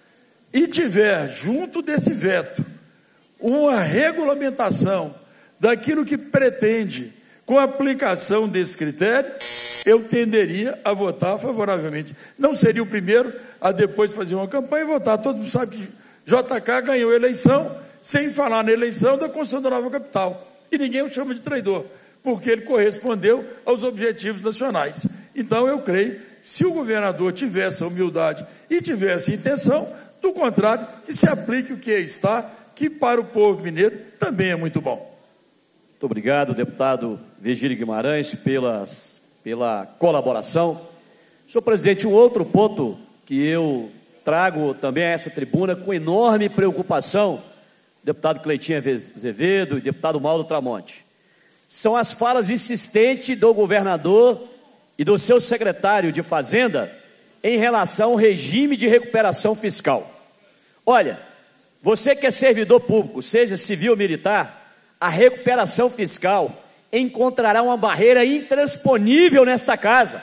e tiver junto desse veto uma regulamentação daquilo que pretende com a aplicação desse critério, eu tenderia a votar favoravelmente. Não seria o primeiro a depois de fazer uma campanha e votar. Todo mundo sabe que J K ganhou a eleição sem falar na eleição da construção da nova capital. E ninguém o chama de traidor, porque ele correspondeu aos objetivos nacionais. Então, eu creio, se o governador tivesse a humildade e tivesse a intenção, do contrário, que se aplique o que está, que para o povo mineiro também é muito bom. Muito obrigado, deputado Virgílio Guimarães, pelas, pela colaboração. Senhor presidente, um outro ponto que eu trago também a essa tribuna com enorme preocupação, deputado Cleitinho Azevedo e deputado Mauro Tramonte, são as falas insistentes do governador e do seu secretário de Fazenda em relação ao regime de recuperação fiscal. Olha, você que é servidor público, seja civil ou militar, a recuperação fiscal encontrará uma barreira intransponível nesta casa.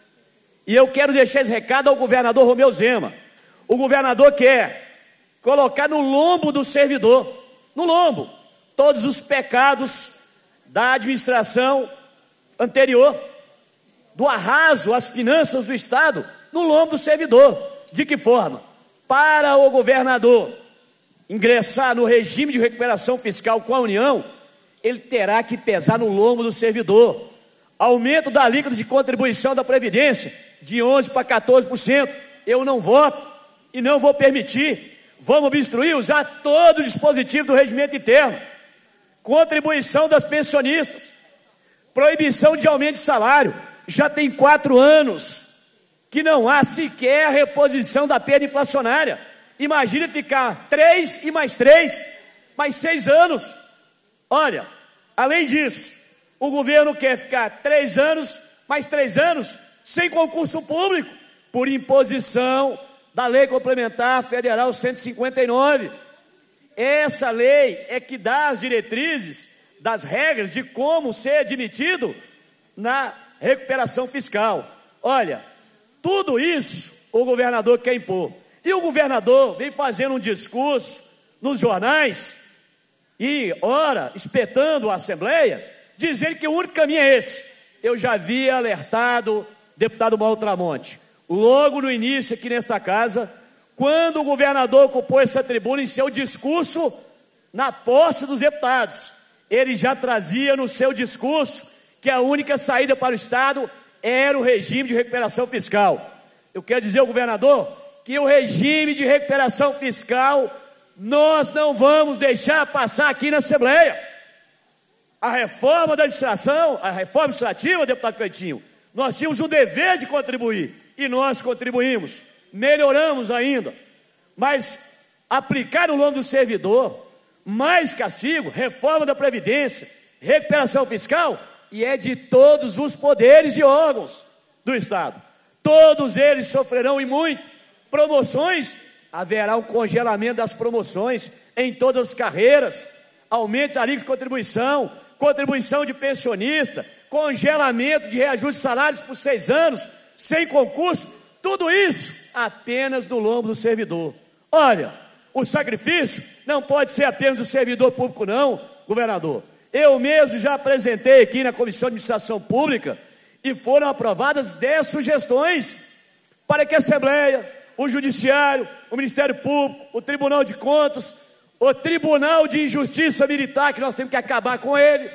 E eu quero deixar esse recado ao governador Romeu Zema. O governador quer colocar no lombo do servidor, no lombo, todos os pecados da administração anterior, do arraso às finanças do Estado, no lombo do servidor. De que forma? Para o governador ingressar no regime de recuperação fiscal com a União, ele terá que pesar no lombo do servidor. Aumento da alíquota de contribuição da Previdência, de onze por cento para quatorze por cento. Eu não voto e não vou permitir. Vamos obstruir, usar todo o dispositivo do regimento interno. Contribuição das pensionistas. Proibição de aumento de salário. Já tem quatro anos que não há sequer reposição da perda inflacionária. Imagina ficar três e mais três, mais seis anos. Olha, além disso, o governo quer ficar três anos, mais três anos, sem concurso público, por imposição da Lei Complementar Federal cento e cinquenta e nove. Essa lei é que dá as diretrizes das regras de como ser admitido na recuperação fiscal. Olha, tudo isso o governador quer impor. E o governador vem fazendo um discurso nos jornais e, ora, espetando a Assembleia, dizendo que o único caminho é esse. Eu já havia alertado, deputado Mauro Tramonte, logo no início aqui nesta casa, quando o governador ocupou essa tribuna em seu discurso na posse dos deputados. Ele já trazia no seu discurso que a única saída para o Estado era o regime de recuperação fiscal. Eu quero dizer ao governador que o regime de recuperação fiscal nós não vamos deixar passar aqui na Assembleia. A reforma da administração, a reforma administrativa, deputado Cleitinho, nós tínhamos o dever de contribuir, e nós contribuímos, melhoramos ainda, mas aplicar no nome do servidor, mais castigo, reforma da Previdência, recuperação fiscal, e é de todos os poderes e órgãos do Estado. Todos eles sofrerão e muito. Promoções, haverá um congelamento das promoções em todas as carreiras, aumento a alíquota de contribuição, contribuição de pensionista, congelamento de reajuste de salários por seis anos, sem concurso, tudo isso apenas do lombo do servidor. Olha, o sacrifício não pode ser apenas do servidor público não, governador. Eu mesmo já apresentei aqui na Comissão de Administração Pública e foram aprovadas dez sugestões para que a Assembleia, o Judiciário, o Ministério Público, o Tribunal de Contas, o Tribunal de Injustiça Militar, que nós temos que acabar com ele,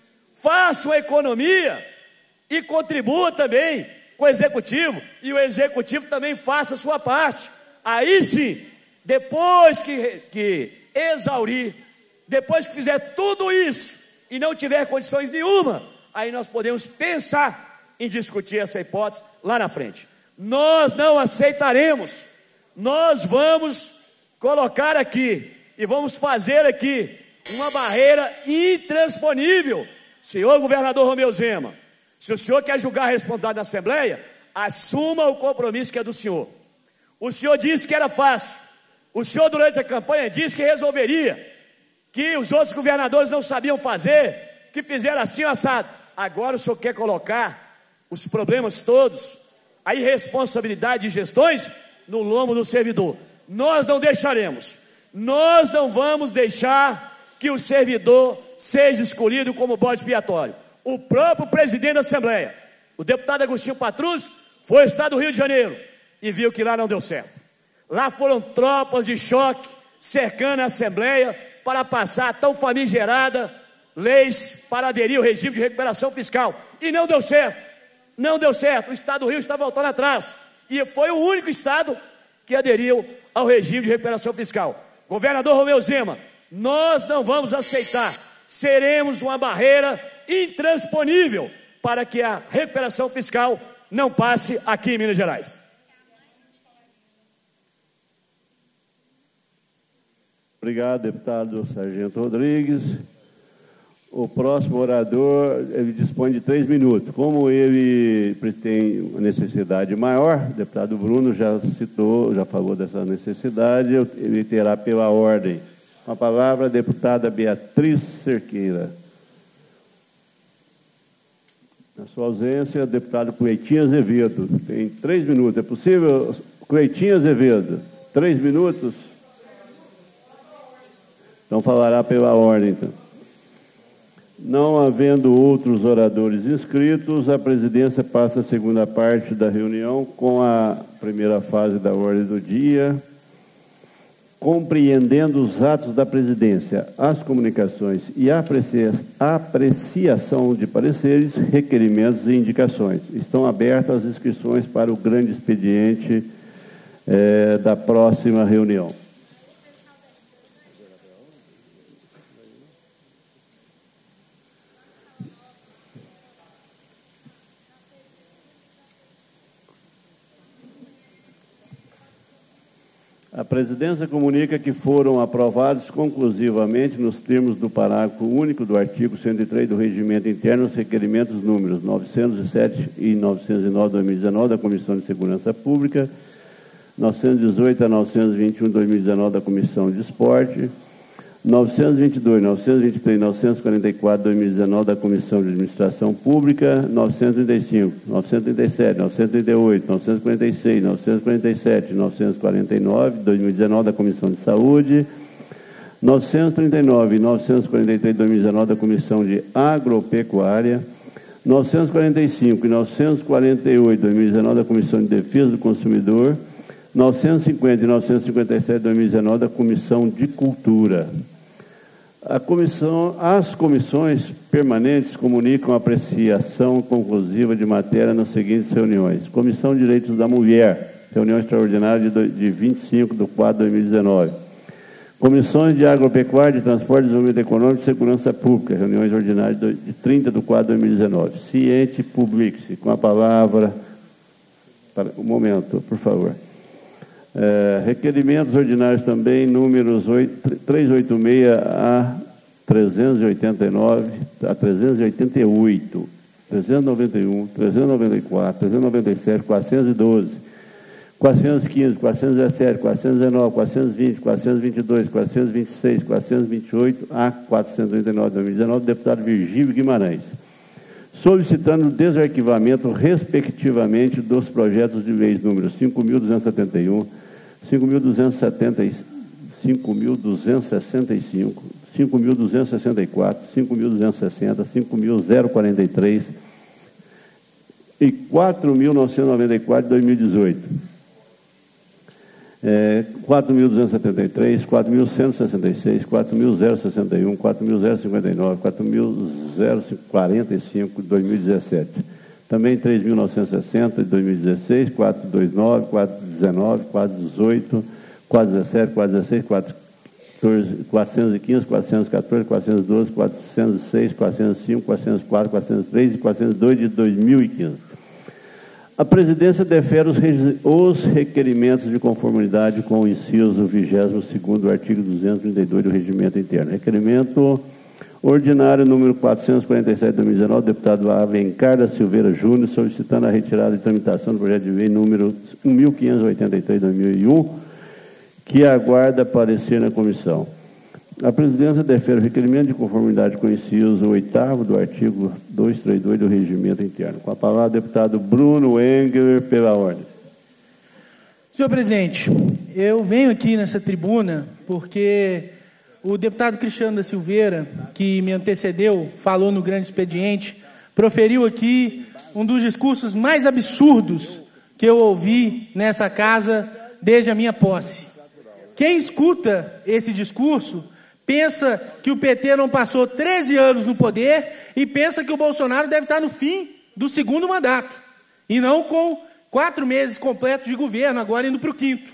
faça a economia e contribua também com o Executivo, e o Executivo também faça a sua parte. Aí sim, depois que, que exaurir, depois que fizer tudo isso e não tiver condições nenhuma, aí nós podemos pensar em discutir essa hipótese lá na frente. Nós não aceitaremos, nós vamos colocar aqui e vamos fazer aqui uma barreira intransponível. Senhor governador Romeu Zema, se o senhor quer julgar a responsabilidade na Assembleia, assuma o compromisso que é do senhor. O senhor disse que era fácil, o senhor durante a campanha disse que resolveria, que os outros governadores não sabiam fazer, que fizeram assim o assado. Agora o senhor quer colocar os problemas todos, a irresponsabilidade de gestões no lombo do servidor. Nós não deixaremos, nós não vamos deixar que o servidor seja escolhido como bode expiatório. O próprio presidente da Assembleia, o deputado Agostinho Patrus, foi ao estado do Rio de Janeiro e viu que lá não deu certo. Lá foram tropas de choque cercando a Assembleia para passar a tão famigerada leis para aderir ao regime de recuperação fiscal. E não deu certo, não deu certo. O estado do Rio está voltando atrás. E foi o único estado que aderiu ao regime de recuperação fiscal. Governador Romeu Zema, nós não vamos aceitar, seremos uma barreira intransponível para que a recuperação fiscal não passe aqui em Minas Gerais. Obrigado, deputado Sargento Rodrigues. O próximo orador, ele dispõe de três minutos. Como ele tem uma necessidade maior, o deputado Bruno já citou, já falou dessa necessidade, ele terá pela ordem. Com a palavra, a deputada Beatriz Cerqueira. Na sua ausência, o deputado Cleitinho Azevedo. Tem três minutos. É possível? Cleitinho Azevedo. Três minutos? Então, falará pela ordem. Então. Não havendo outros oradores inscritos, a presidência passa a segunda parte da reunião com a primeira fase da ordem do dia, compreendendo os atos da presidência, as comunicações e a apreciação de pareceres, requerimentos e indicações. Estão abertas as inscrições para o grande expediente eh, da próxima reunião. A presidência comunica que foram aprovados conclusivamente, nos termos do parágrafo único do artigo cento e três do Regimento Interno, os requerimentos números novecentos e sete e novecentos e nove de dois mil e dezenove da Comissão de Segurança Pública, novecentos e dezoito a novecentos e vinte e um de dois mil e dezenove da Comissão de Esporte, novecentos e vinte e dois, novecentos e vinte e três, novecentos e quarenta e quatro de dois mil e dezenove da Comissão de Administração Pública, novecentos e trinta e cinco, novecentos e trinta e sete, novecentos e trinta e oito, novecentos e quarenta e seis, novecentos e quarenta e sete, novecentos e quarenta e nove de dois mil e dezenove da Comissão de Saúde, novecentos e trinta e nove e novecentos e quarenta e três de dois mil e dezenove da Comissão de Agropecuária, novecentos e quarenta e cinco e novecentos e quarenta e oito de dois mil e dezenove da Comissão de Defesa do Consumidor, novecentos e cinquenta e novecentos e cinquenta e sete de dois mil e dezenove da Comissão de Cultura. A comissão, as comissões permanentes comunicam a apreciação conclusiva de matéria nas seguintes reuniões. Comissão de Direitos da Mulher, reunião extraordinária de, de vinte e cinco de quatro de dois mil e dezenove. Comissões de Agropecuária, de Transporte, Desenvolvimento Econômico e Segurança Pública, reuniões ordinárias de trinta de quatro de dois mil e dezenove. Ciente Publique-se, com a palavra... Para, um momento, por favor. É, requerimentos ordinários também, números trezentos e oitenta e seis a trezentos e oitenta e nove, a trezentos e oitenta e oito, trezentos e noventa e um, trezentos e noventa e quatro, trezentos e noventa e sete, quatrocentos e doze, quatrocentos e quinze, quatrocentos e dezessete, quatrocentos e dezenove, quatrocentos e vinte, quatrocentos e vinte e dois, quatrocentos e vinte e seis, quatrocentos e vinte e oito a quatrocentos e oitenta e nove de dois mil e dezenove, deputado Virgílio Guimarães, solicitando o desarquivamento, respectivamente, dos projetos de leis números cinco mil duzentos e setenta e um, cinco mil duzentos e setenta e cinco, cinco mil duzentos e sessenta e cinco, cinco mil duzentos e sessenta e quatro, cinco mil duzentos e sessenta, cinco mil quarenta e três e quatro mil novecentos e noventa e quatro de dois mil e dezoito. É, quatro mil duzentos e setenta e três, quatro mil cento e sessenta e seis, quatro mil sessenta e um, quatro mil cinquenta e nove, quatro mil quarenta e cinco de dois mil e dezessete. Também três mil novecentos e sessenta de dois mil e dezesseis, quatrocentos e vinte e nove, quatrocentos e dezenove, quatrocentos e dezoito, quatrocentos e dezessete, quatrocentos e dezesseis, quatrocentos e quinze, quatrocentos e quatorze, quatrocentos e doze, quatrocentos e seis, quatrocentos e cinco, quatrocentos e quatro, quatrocentos e três e quatrocentos e dois de dois mil e quinze. A presidência defere os, os requerimentos de conformidade com o inciso vigésimo segundo do artigo duzentos e trinta e dois do Regimento Interno. Requerimento ordinário número quatrocentos e quarenta e sete de dois mil e dezenove, deputado Alencar da Silveira Júnior, solicitando a retirada de tramitação do projeto de lei número mil quinhentos e oitenta e três de dois mil e um, que aguarda aparecer na comissão. A presidência defere o requerimento de conformidade com o inciso oitavo do artigo duzentos e trinta e dois do Regimento Interno. Com a palavra, deputado Bruno Engler, pela ordem. Senhor presidente, eu venho aqui nessa tribuna porque o deputado Cristiano da Silveira, que me antecedeu, falou no grande expediente, proferiu aqui um dos discursos mais absurdos que eu ouvi nessa casa desde a minha posse. Quem escuta esse discurso pensa que o P T não passou treze anos no poder e pensa que o Bolsonaro deve estar no fim do segundo mandato, e não com quatro meses completos de governo, agora indo para o quinto.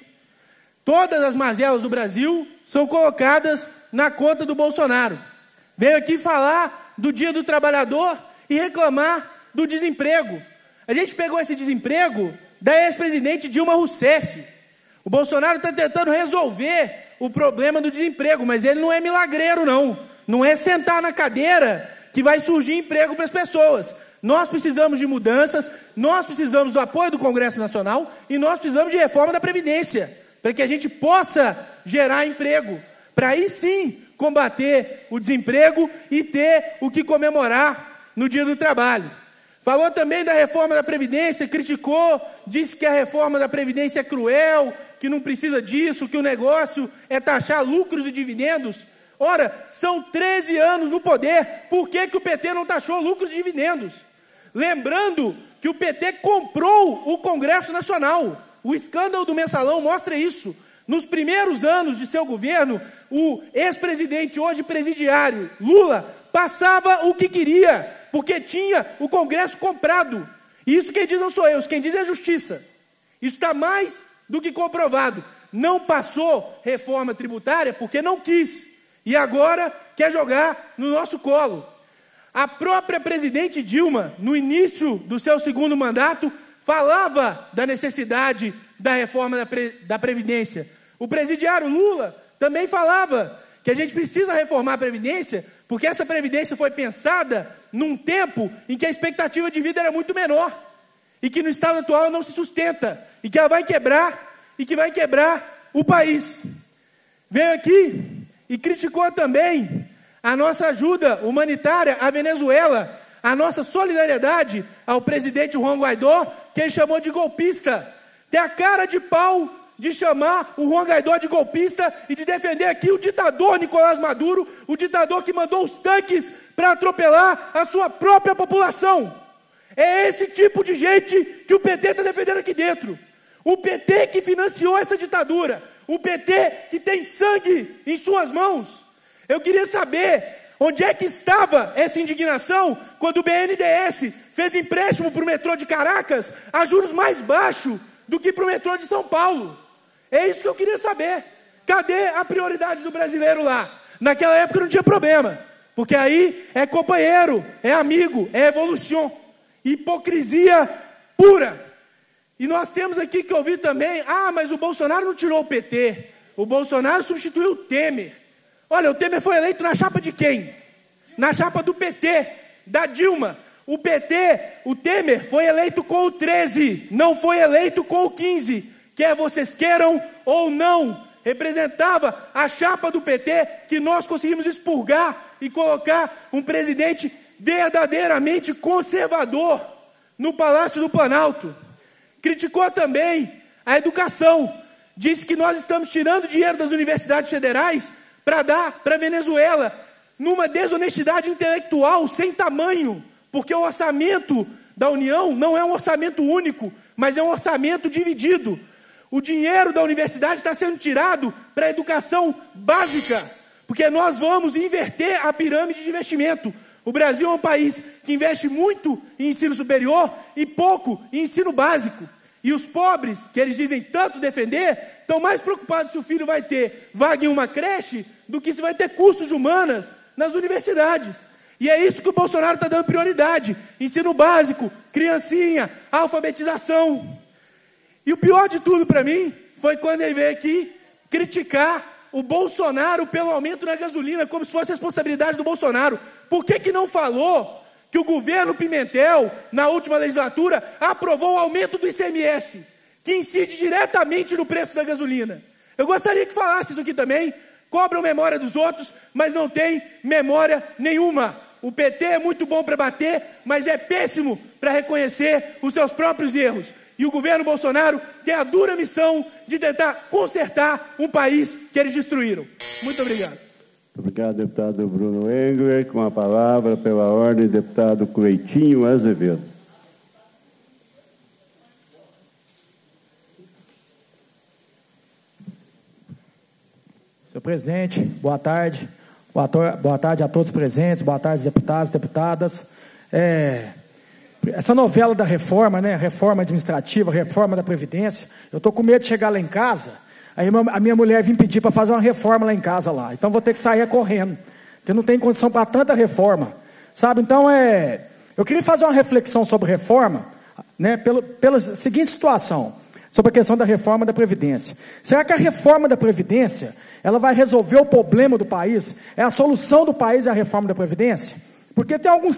Todas as mazelas do Brasil são colocadas na conta do Bolsonaro. Veio aqui falar do Dia do Trabalhador e reclamar do desemprego. A gente pegou esse desemprego da ex-presidente Dilma Rousseff. O Bolsonaro está tentando resolver o problema do desemprego, mas ele não é milagreiro, não. Não é sentar na cadeira que vai surgir emprego para as pessoas. Nós precisamos de mudanças, nós precisamos do apoio do Congresso Nacional e nós precisamos de reforma da Previdência, para que a gente possa gerar emprego, para aí sim combater o desemprego e ter o que comemorar no Dia do Trabalho. Falou também da reforma da Previdência, criticou, disse que a reforma da Previdência é cruel, que não precisa disso, que o negócio é taxar lucros e dividendos. Ora, são treze anos no poder, por que que o P T não taxou lucros e dividendos? Lembrando que o P T comprou o Congresso Nacional. O escândalo do Mensalão mostra isso. Nos primeiros anos de seu governo, o ex-presidente, hoje presidiário, Lula, passava o que queria, porque tinha o Congresso comprado. E isso quem diz não sou eu, quem diz é a Justiça. Isso está mais do que comprovado. Não passou reforma tributária porque não quis. E agora quer jogar no nosso colo. A própria presidente Dilma, no início do seu segundo mandato, falava da necessidade da reforma da, Pre- da Previdência. O presidiário Lula também falava que a gente precisa reformar a Previdência, porque essa Previdência foi pensada num tempo em que a expectativa de vida era muito menor, e que no estado atual não se sustenta, e que ela vai quebrar, e que vai quebrar o país. Veio aqui e criticou também a nossa ajuda humanitária à Venezuela, a nossa solidariedade ao presidente Juan Guaidó, que ele chamou de golpista. Tem a cara de pau de chamar o Juan Guaidó de golpista e de defender aqui o ditador Nicolás Maduro, o ditador que mandou os tanques para atropelar a sua própria população. É esse tipo de gente que o P T está defendendo aqui dentro. O P T que financiou essa ditadura. O P T que tem sangue em suas mãos. Eu queria saber onde é que estava essa indignação quando o B N D E S fez empréstimo para o metrô de Caracas a juros mais baixos do que para o metrô de São Paulo. É isso que eu queria saber. Cadê a prioridade do brasileiro lá? Naquela época não tinha problema, porque aí é companheiro, é amigo, é evolução. Hipocrisia pura. E nós temos aqui que ouvir também, ah, mas o Bolsonaro não tirou o P T, o Bolsonaro substituiu o Temer. Olha, o Temer foi eleito na chapa de quem? Na chapa do P T, da Dilma. O P T, o Temer, foi eleito com o treze, não foi eleito com o quinze. Quer vocês queiram ou não, representava a chapa do P T que nós conseguimos expurgar e colocar um presidente verdadeiramente conservador no Palácio do Planalto. Criticou também a educação. Disse que nós estamos tirando dinheiro das universidades federais para dar para a Venezuela, numa desonestidade intelectual sem tamanho, porque o orçamento da União não é um orçamento único, mas é um orçamento dividido. O dinheiro da universidade está sendo tirado para a educação básica, porque nós vamos inverter a pirâmide de investimento. O Brasil é um país que investe muito em ensino superior e pouco em ensino básico. E os pobres, que eles dizem tanto defender, estão mais preocupados se o filho vai ter vaga em uma creche do que se vai ter cursos de humanas nas universidades. E é isso que o Bolsonaro está dando prioridade. Ensino básico, criancinha, alfabetização. E o pior de tudo para mim foi quando ele veio aqui criticar o Bolsonaro pelo aumento na gasolina, como se fosse responsabilidade do Bolsonaro. Por que que não falou que o governo Pimentel, na última legislatura, aprovou o aumento do I C M S, que incide diretamente no preço da gasolina? Eu gostaria que falasse isso aqui também. Cobram memória dos outros, mas não tem memória nenhuma. O P T é muito bom para bater, mas é péssimo para reconhecer os seus próprios erros. E o governo Bolsonaro tem a dura missão de tentar consertar um país que eles destruíram. Muito obrigado. Muito obrigado, deputado Bruno Engler. Com a palavra, pela ordem, deputado Cleitinho Azevedo. Senhor presidente, boa tarde. Boa, boa tarde a todos os presentes, boa tarde, deputados e deputadas. É, essa novela da reforma, né, reforma administrativa, reforma da Previdência, eu estou com medo de chegar lá em casa, aí a minha mulher vir pedir para fazer uma reforma lá em casa, lá. Então vou ter que sair correndo, porque não tem condição para tanta reforma. Sabe, então, é, eu queria fazer uma reflexão sobre reforma, né, pelo, pela seguinte situação, sobre a questão da reforma da Previdência. Será que a reforma da Previdência ela vai resolver o problema do país? É a solução do país, é a reforma da Previdência? Porque tem alguns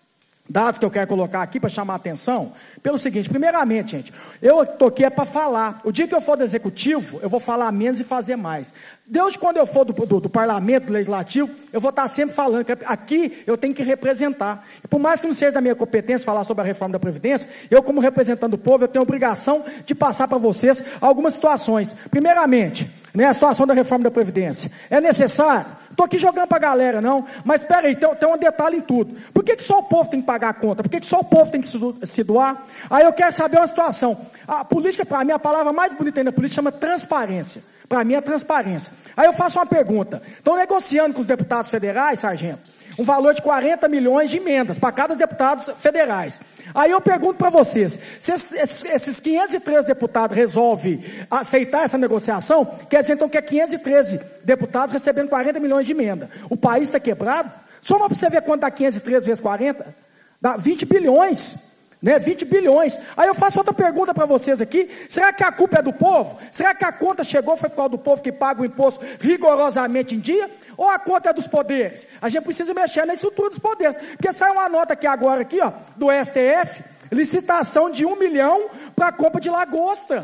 dados que eu quero colocar aqui para chamar a atenção, pelo seguinte: primeiramente, gente, eu estou aqui é para falar. O dia que eu for do executivo, eu vou falar menos e fazer mais. Desde quando eu for do, do, do parlamento, do legislativo, eu vou estar sempre falando que aqui eu tenho que representar. E por mais que não seja da minha competência falar sobre a reforma da Previdência, eu, como representante do povo, eu tenho a obrigação de passar para vocês algumas situações. Primeiramente, né, a situação da reforma da Previdência. É necessário? Estou aqui jogando para a galera, não. Mas espera aí, tem, tem um detalhe em tudo. Por que, que só o povo tem que pagar a conta? Por que, que só o povo tem que se, se doar? Aí eu quero saber uma situação. A política, para mim, a palavra mais bonita ainda da política chama transparência. Para mim é transparência. Aí eu faço uma pergunta. Estão negociando com os deputados federais, sargento, um valor de quarenta milhões de emendas para cada deputado federais. Aí eu pergunto para vocês, se esses, esses quinhentos e treze deputados resolvem aceitar essa negociação, quer dizer então que é quinhentos e treze deputados recebendo quarenta milhões de emenda. O país está quebrado? Soma para você ver quanto dá quinhentos e treze vezes quarenta. Dá vinte bilhões. Né, vinte bilhões. Aí eu faço outra pergunta para vocês aqui: será que a culpa é do povo? Será que a conta chegou foi por causa do povo que paga o imposto rigorosamente em dia? Ou a conta é dos poderes? A gente precisa mexer na estrutura dos poderes, porque sai uma nota aqui agora aqui, ó, do S T F, licitação de um milhão para a compra de lagostas.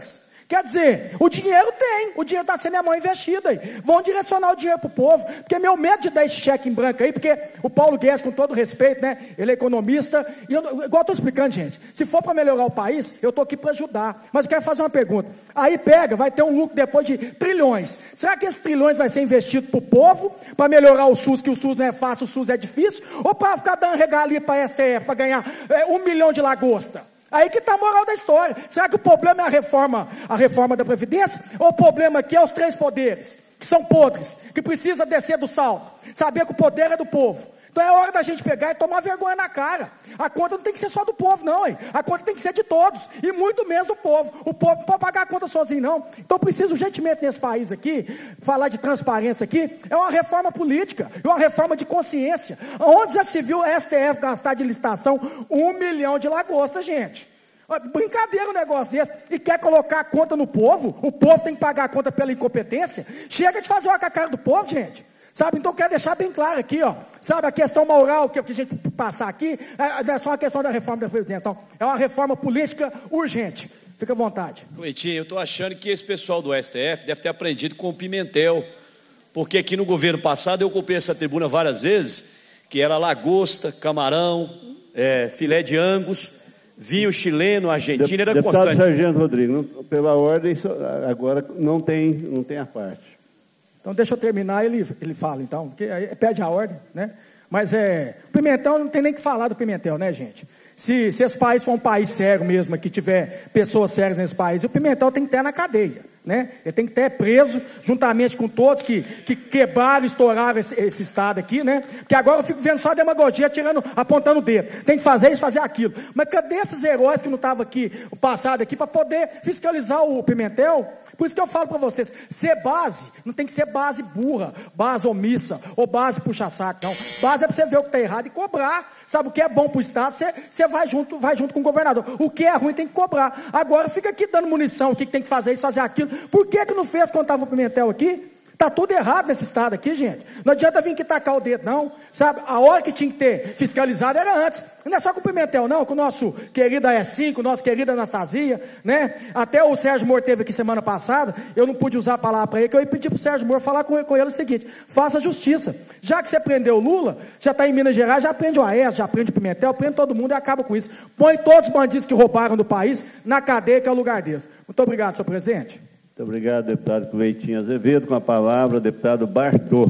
Quer dizer, o dinheiro tem, o dinheiro está sendo a mão investida aí. Vão direcionar o dinheiro para o povo, porque meu medo de dar esse cheque em branco aí, porque o Paulo Guedes, com todo respeito, né, ele é economista, e eu, igual eu estou explicando, gente, se for para melhorar o país, eu estou aqui para ajudar. Mas eu quero fazer uma pergunta. Aí pega, vai ter um lucro depois de trilhões. Será que esses trilhões vai ser investido para o povo, para melhorar o SUS, que o SUS não é fácil, o SUS é difícil, ou para ficar dando regalia para a S T F, para ganhar é, um milhão de lagosta? Aí que está a moral da história. Será que o problema é a reforma, a reforma da Previdência? Ou o problema aqui é os três poderes, que são podres, que precisa descer do salto, saber que o poder é do povo? Então é hora da gente pegar e tomar vergonha na cara. A conta não tem que ser só do povo, não, hein? A conta tem que ser de todos, e muito menos do povo. O povo não pode pagar a conta sozinho, não. Então precisa urgentemente nesse país aqui, falar de transparência aqui, é uma reforma política, é uma reforma de consciência. Onde já se viu a S T F gastar de licitação um milhão de lagosta, gente? Brincadeira um negócio desse. E quer colocar a conta no povo? O povo tem que pagar a conta pela incompetência? Chega de fazer uma com a cara do povo, gente. Sabe, então eu quero deixar bem claro aqui, ó. Sabe, a questão moral que, que a gente passar aqui, é, não é só uma questão da reforma da Previdência, então, é uma reforma política urgente. Fica à vontade. Cleitinho, eu estou achando que esse pessoal do S T F deve ter aprendido com o Pimentel, porque aqui no governo passado eu ocupei essa tribuna várias vezes, que era lagosta, camarão, é, filé de angus, vinho chileno, argentino, era Deputado constante. Sargento Rodrigues, pela ordem, agora não tem, não tem a parte. Então, deixa eu terminar, ele, ele fala, então, porque aí pede a ordem, né? Mas, é, o Pimentel, não tem nem que falar do Pimentel, né, gente? Se, se esse país for um país sério mesmo, que tiver pessoas sérias nesse país, o Pimentel tem que ter na cadeia, né? Ele tem que ter preso, juntamente com todos que, que quebraram, estouraram esse, esse Estado aqui, né? Porque agora eu fico vendo só a demagogia, tirando, apontando o dedo. Tem que fazer isso, fazer aquilo. Mas cadê esses heróis que não estavam aqui, o passado aqui, para poder fiscalizar o Pimentel? Por isso que eu falo para vocês, ser base, não tem que ser base burra, base omissa, ou base puxa-saco, não. Base é para você ver o que está errado e cobrar. Sabe o que é bom para o Estado, você, você vai, junto, vai junto com o governador. O que é ruim tem que cobrar. Agora fica aqui dando munição, o que, que tem que fazer isso, fazer aquilo. Por que que não fez quando estava o Pimentel aqui? Está tudo errado nesse Estado aqui, gente. Não adianta vir aqui tacar o dedo, não. Sabe, a hora que tinha que ter fiscalizado era antes. Não é só com o Pimentel, não, com o nosso querido A E cinco, com o nosso querido Anastasia, né? Até o Sérgio Moro teve aqui semana passada, eu não pude usar a palavra para ele, que eu ia pedir para o Sérgio Moro falar com ele, com ele o seguinte: faça justiça. Já que você prendeu o Lula, já está em Minas Gerais, já prende o Aécio, já prende o Pimentel, prende todo mundo e acaba com isso. Põe todos os bandidos que roubaram do país na cadeia, que é o lugar deles. Muito obrigado, senhor presidente. Muito obrigado, deputado Cleitinho Azevedo. Com a palavra, o deputado Bartô.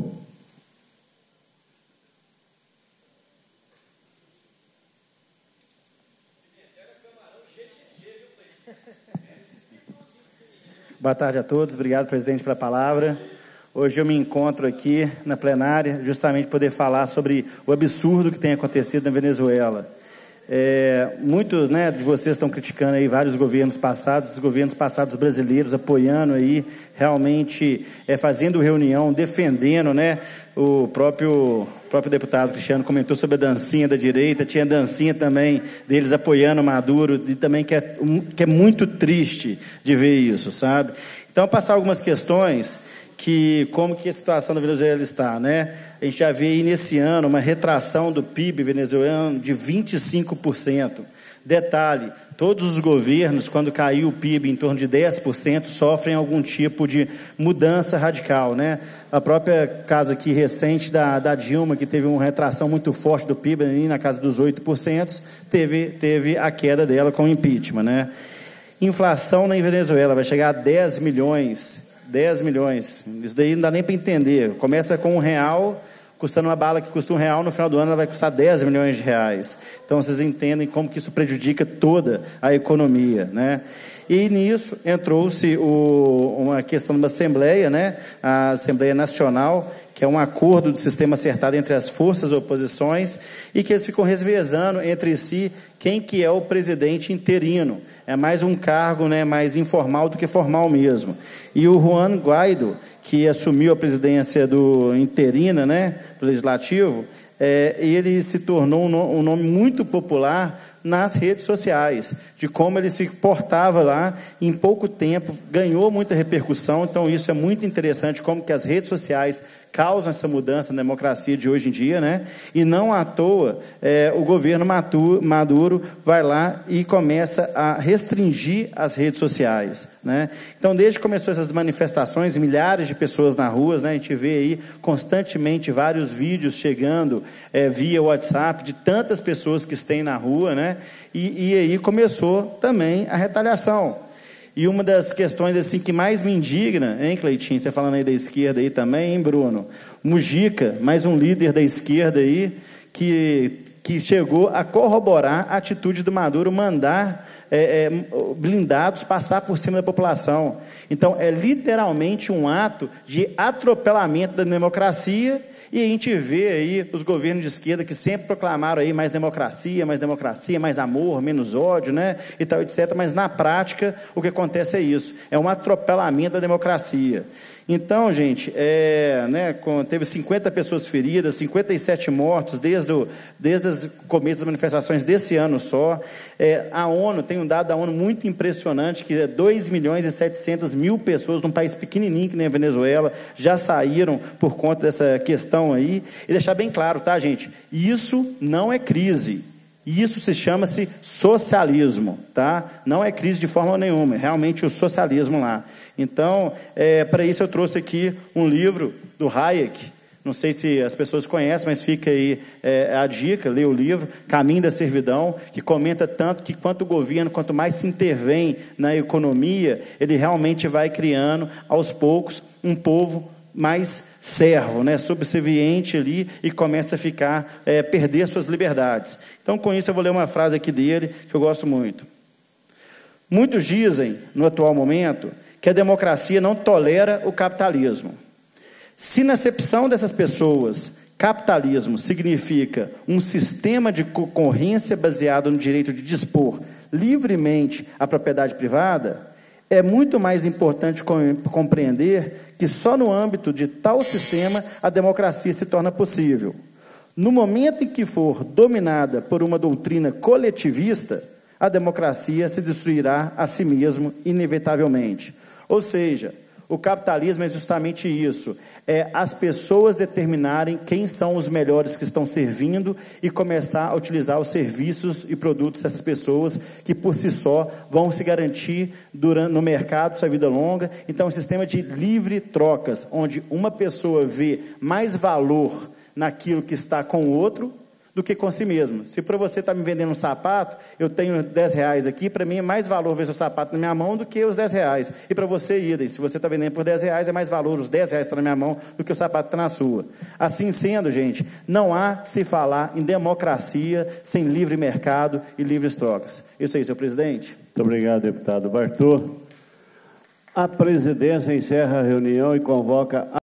Boa tarde a todos. Obrigado, presidente, pela palavra. Hoje eu me encontro aqui na plenária justamente para poder falar sobre o absurdo que tem acontecido na Venezuela. É, muitos, né, de vocês estão criticando aí vários governos passados, os governos passados brasileiros apoiando aí, realmente é, fazendo reunião, defendendo, né, o próprio, o próprio deputado Cristiano comentou sobre a dancinha da direita, tinha dancinha também deles apoiando o Maduro, e também que é, que é muito triste de ver isso, sabe? Então, passar algumas questões que como que a situação da Venezuela está, né? A gente já vê aí nesse ano uma retração do P I B venezuelano de vinte e cinco por cento. Detalhe, todos os governos, quando caiu o P I B em torno de dez por cento, sofrem algum tipo de mudança radical, né? A própria caso aqui recente da, da Dilma, que teve uma retração muito forte do P I B, ali na casa dos oito por cento, teve, teve a queda dela com o impeachment, né? Inflação na Venezuela vai chegar a dez milhões, dez milhões, isso daí não dá nem para entender. Começa com um real, custando uma bala que custa um real, no final do ano ela vai custar dez milhões de reais. Então vocês entendem como que isso prejudica toda a economia, né? E nisso entrou-se uma questão de uma Assembleia, né? A Assembleia Nacional, que é um acordo do sistema acertado entre as forças e oposições, e que eles ficam revezando entre si quem que é o presidente interino. É mais um cargo, né, mais informal do que formal mesmo. E o Juan Guaidó, que assumiu a presidência do interina, né, do Legislativo, é, ele se tornou um, no, um nome muito popular nas redes sociais, de como ele se portava lá, em pouco tempo, ganhou muita repercussão. Então isso é muito interessante, como que as redes sociais causam essa mudança na democracia de hoje em dia, né? E não à toa é, o governo Maduro vai lá e começa a restringir as redes sociais, né? Então, desde que começou essas manifestações, milhares de pessoas na rua, né? A gente vê aí constantemente vários vídeos chegando é, via WhatsApp de tantas pessoas que estão na rua, né? E, e aí começou também a retaliação. E uma das questões assim que mais me indigna, hein, Cleitinho, você falando aí da esquerda aí também, hein, Bruno? Mujica, mais um líder da esquerda aí, que, que chegou a corroborar a atitude do Maduro mandar é, é, blindados passar por cima da população. Então, é literalmente um ato de atropelamento da democracia. E a gente vê aí os governos de esquerda que sempre proclamaram aí mais democracia, mais democracia, mais amor, menos ódio, né? E tal, etcétera. Mas na prática o que acontece é isso, é um atropelamento da democracia. Então, gente, é, né, teve cinquenta pessoas feridas, cinquenta e sete mortos desde o desde o começo das manifestações desse ano só. É, a ONU tem um dado da ONU muito impressionante, que é dois milhões e setecentas mil pessoas num país pequenininho que nem a Venezuela já saíram por conta dessa questão aí. E deixar bem claro, tá, gente? Isso não é crise. Isso se chama-se socialismo, tá? Não é crise de forma nenhuma, é realmente o socialismo lá. Então, é, para isso eu trouxe aqui um livro do Hayek, não sei se as pessoas conhecem, mas fica aí é, a dica, lê o livro, Caminho da Servidão, que comenta tanto que quanto o governo, quanto mais se intervém na economia, ele realmente vai criando, aos poucos, um povo mais servo, né, subserviente ali, e começa a ficar, é, perder suas liberdades. Então, com isso, eu vou ler uma frase aqui dele, que eu gosto muito. Muitos dizem, no atual momento, que a democracia não tolera o capitalismo. Se, na acepção dessas pessoas, capitalismo significa um sistema de concorrência baseado no direito de dispor livremente a propriedade privada, é muito mais importante compreender que só no âmbito de tal sistema a democracia se torna possível. No momento em que for dominada por uma doutrina coletivista, a democracia se destruirá a si mesmo inevitavelmente. Ou seja, o capitalismo é justamente isso, é as pessoas determinarem quem são os melhores que estão servindo e começar a utilizar os serviços e produtos dessas pessoas que por si só vão se garantir durante, no mercado sua vida longa. Então, um sistema de livre trocas, onde uma pessoa vê mais valor naquilo que está com o outro do que com si mesmo. Se para você está me vendendo um sapato, eu tenho dez reais aqui, para mim é mais valor ver seu sapato na minha mão do que os dez reais. E para você, idem, se você está vendendo por dez reais, é mais valor os dez reais que estão na minha mão do que o sapato está na sua. Assim sendo, gente, não há que se falar em democracia sem livre mercado e livres trocas. Isso aí, senhor presidente. Muito obrigado, deputado Bartô. A presidência encerra a reunião e convoca a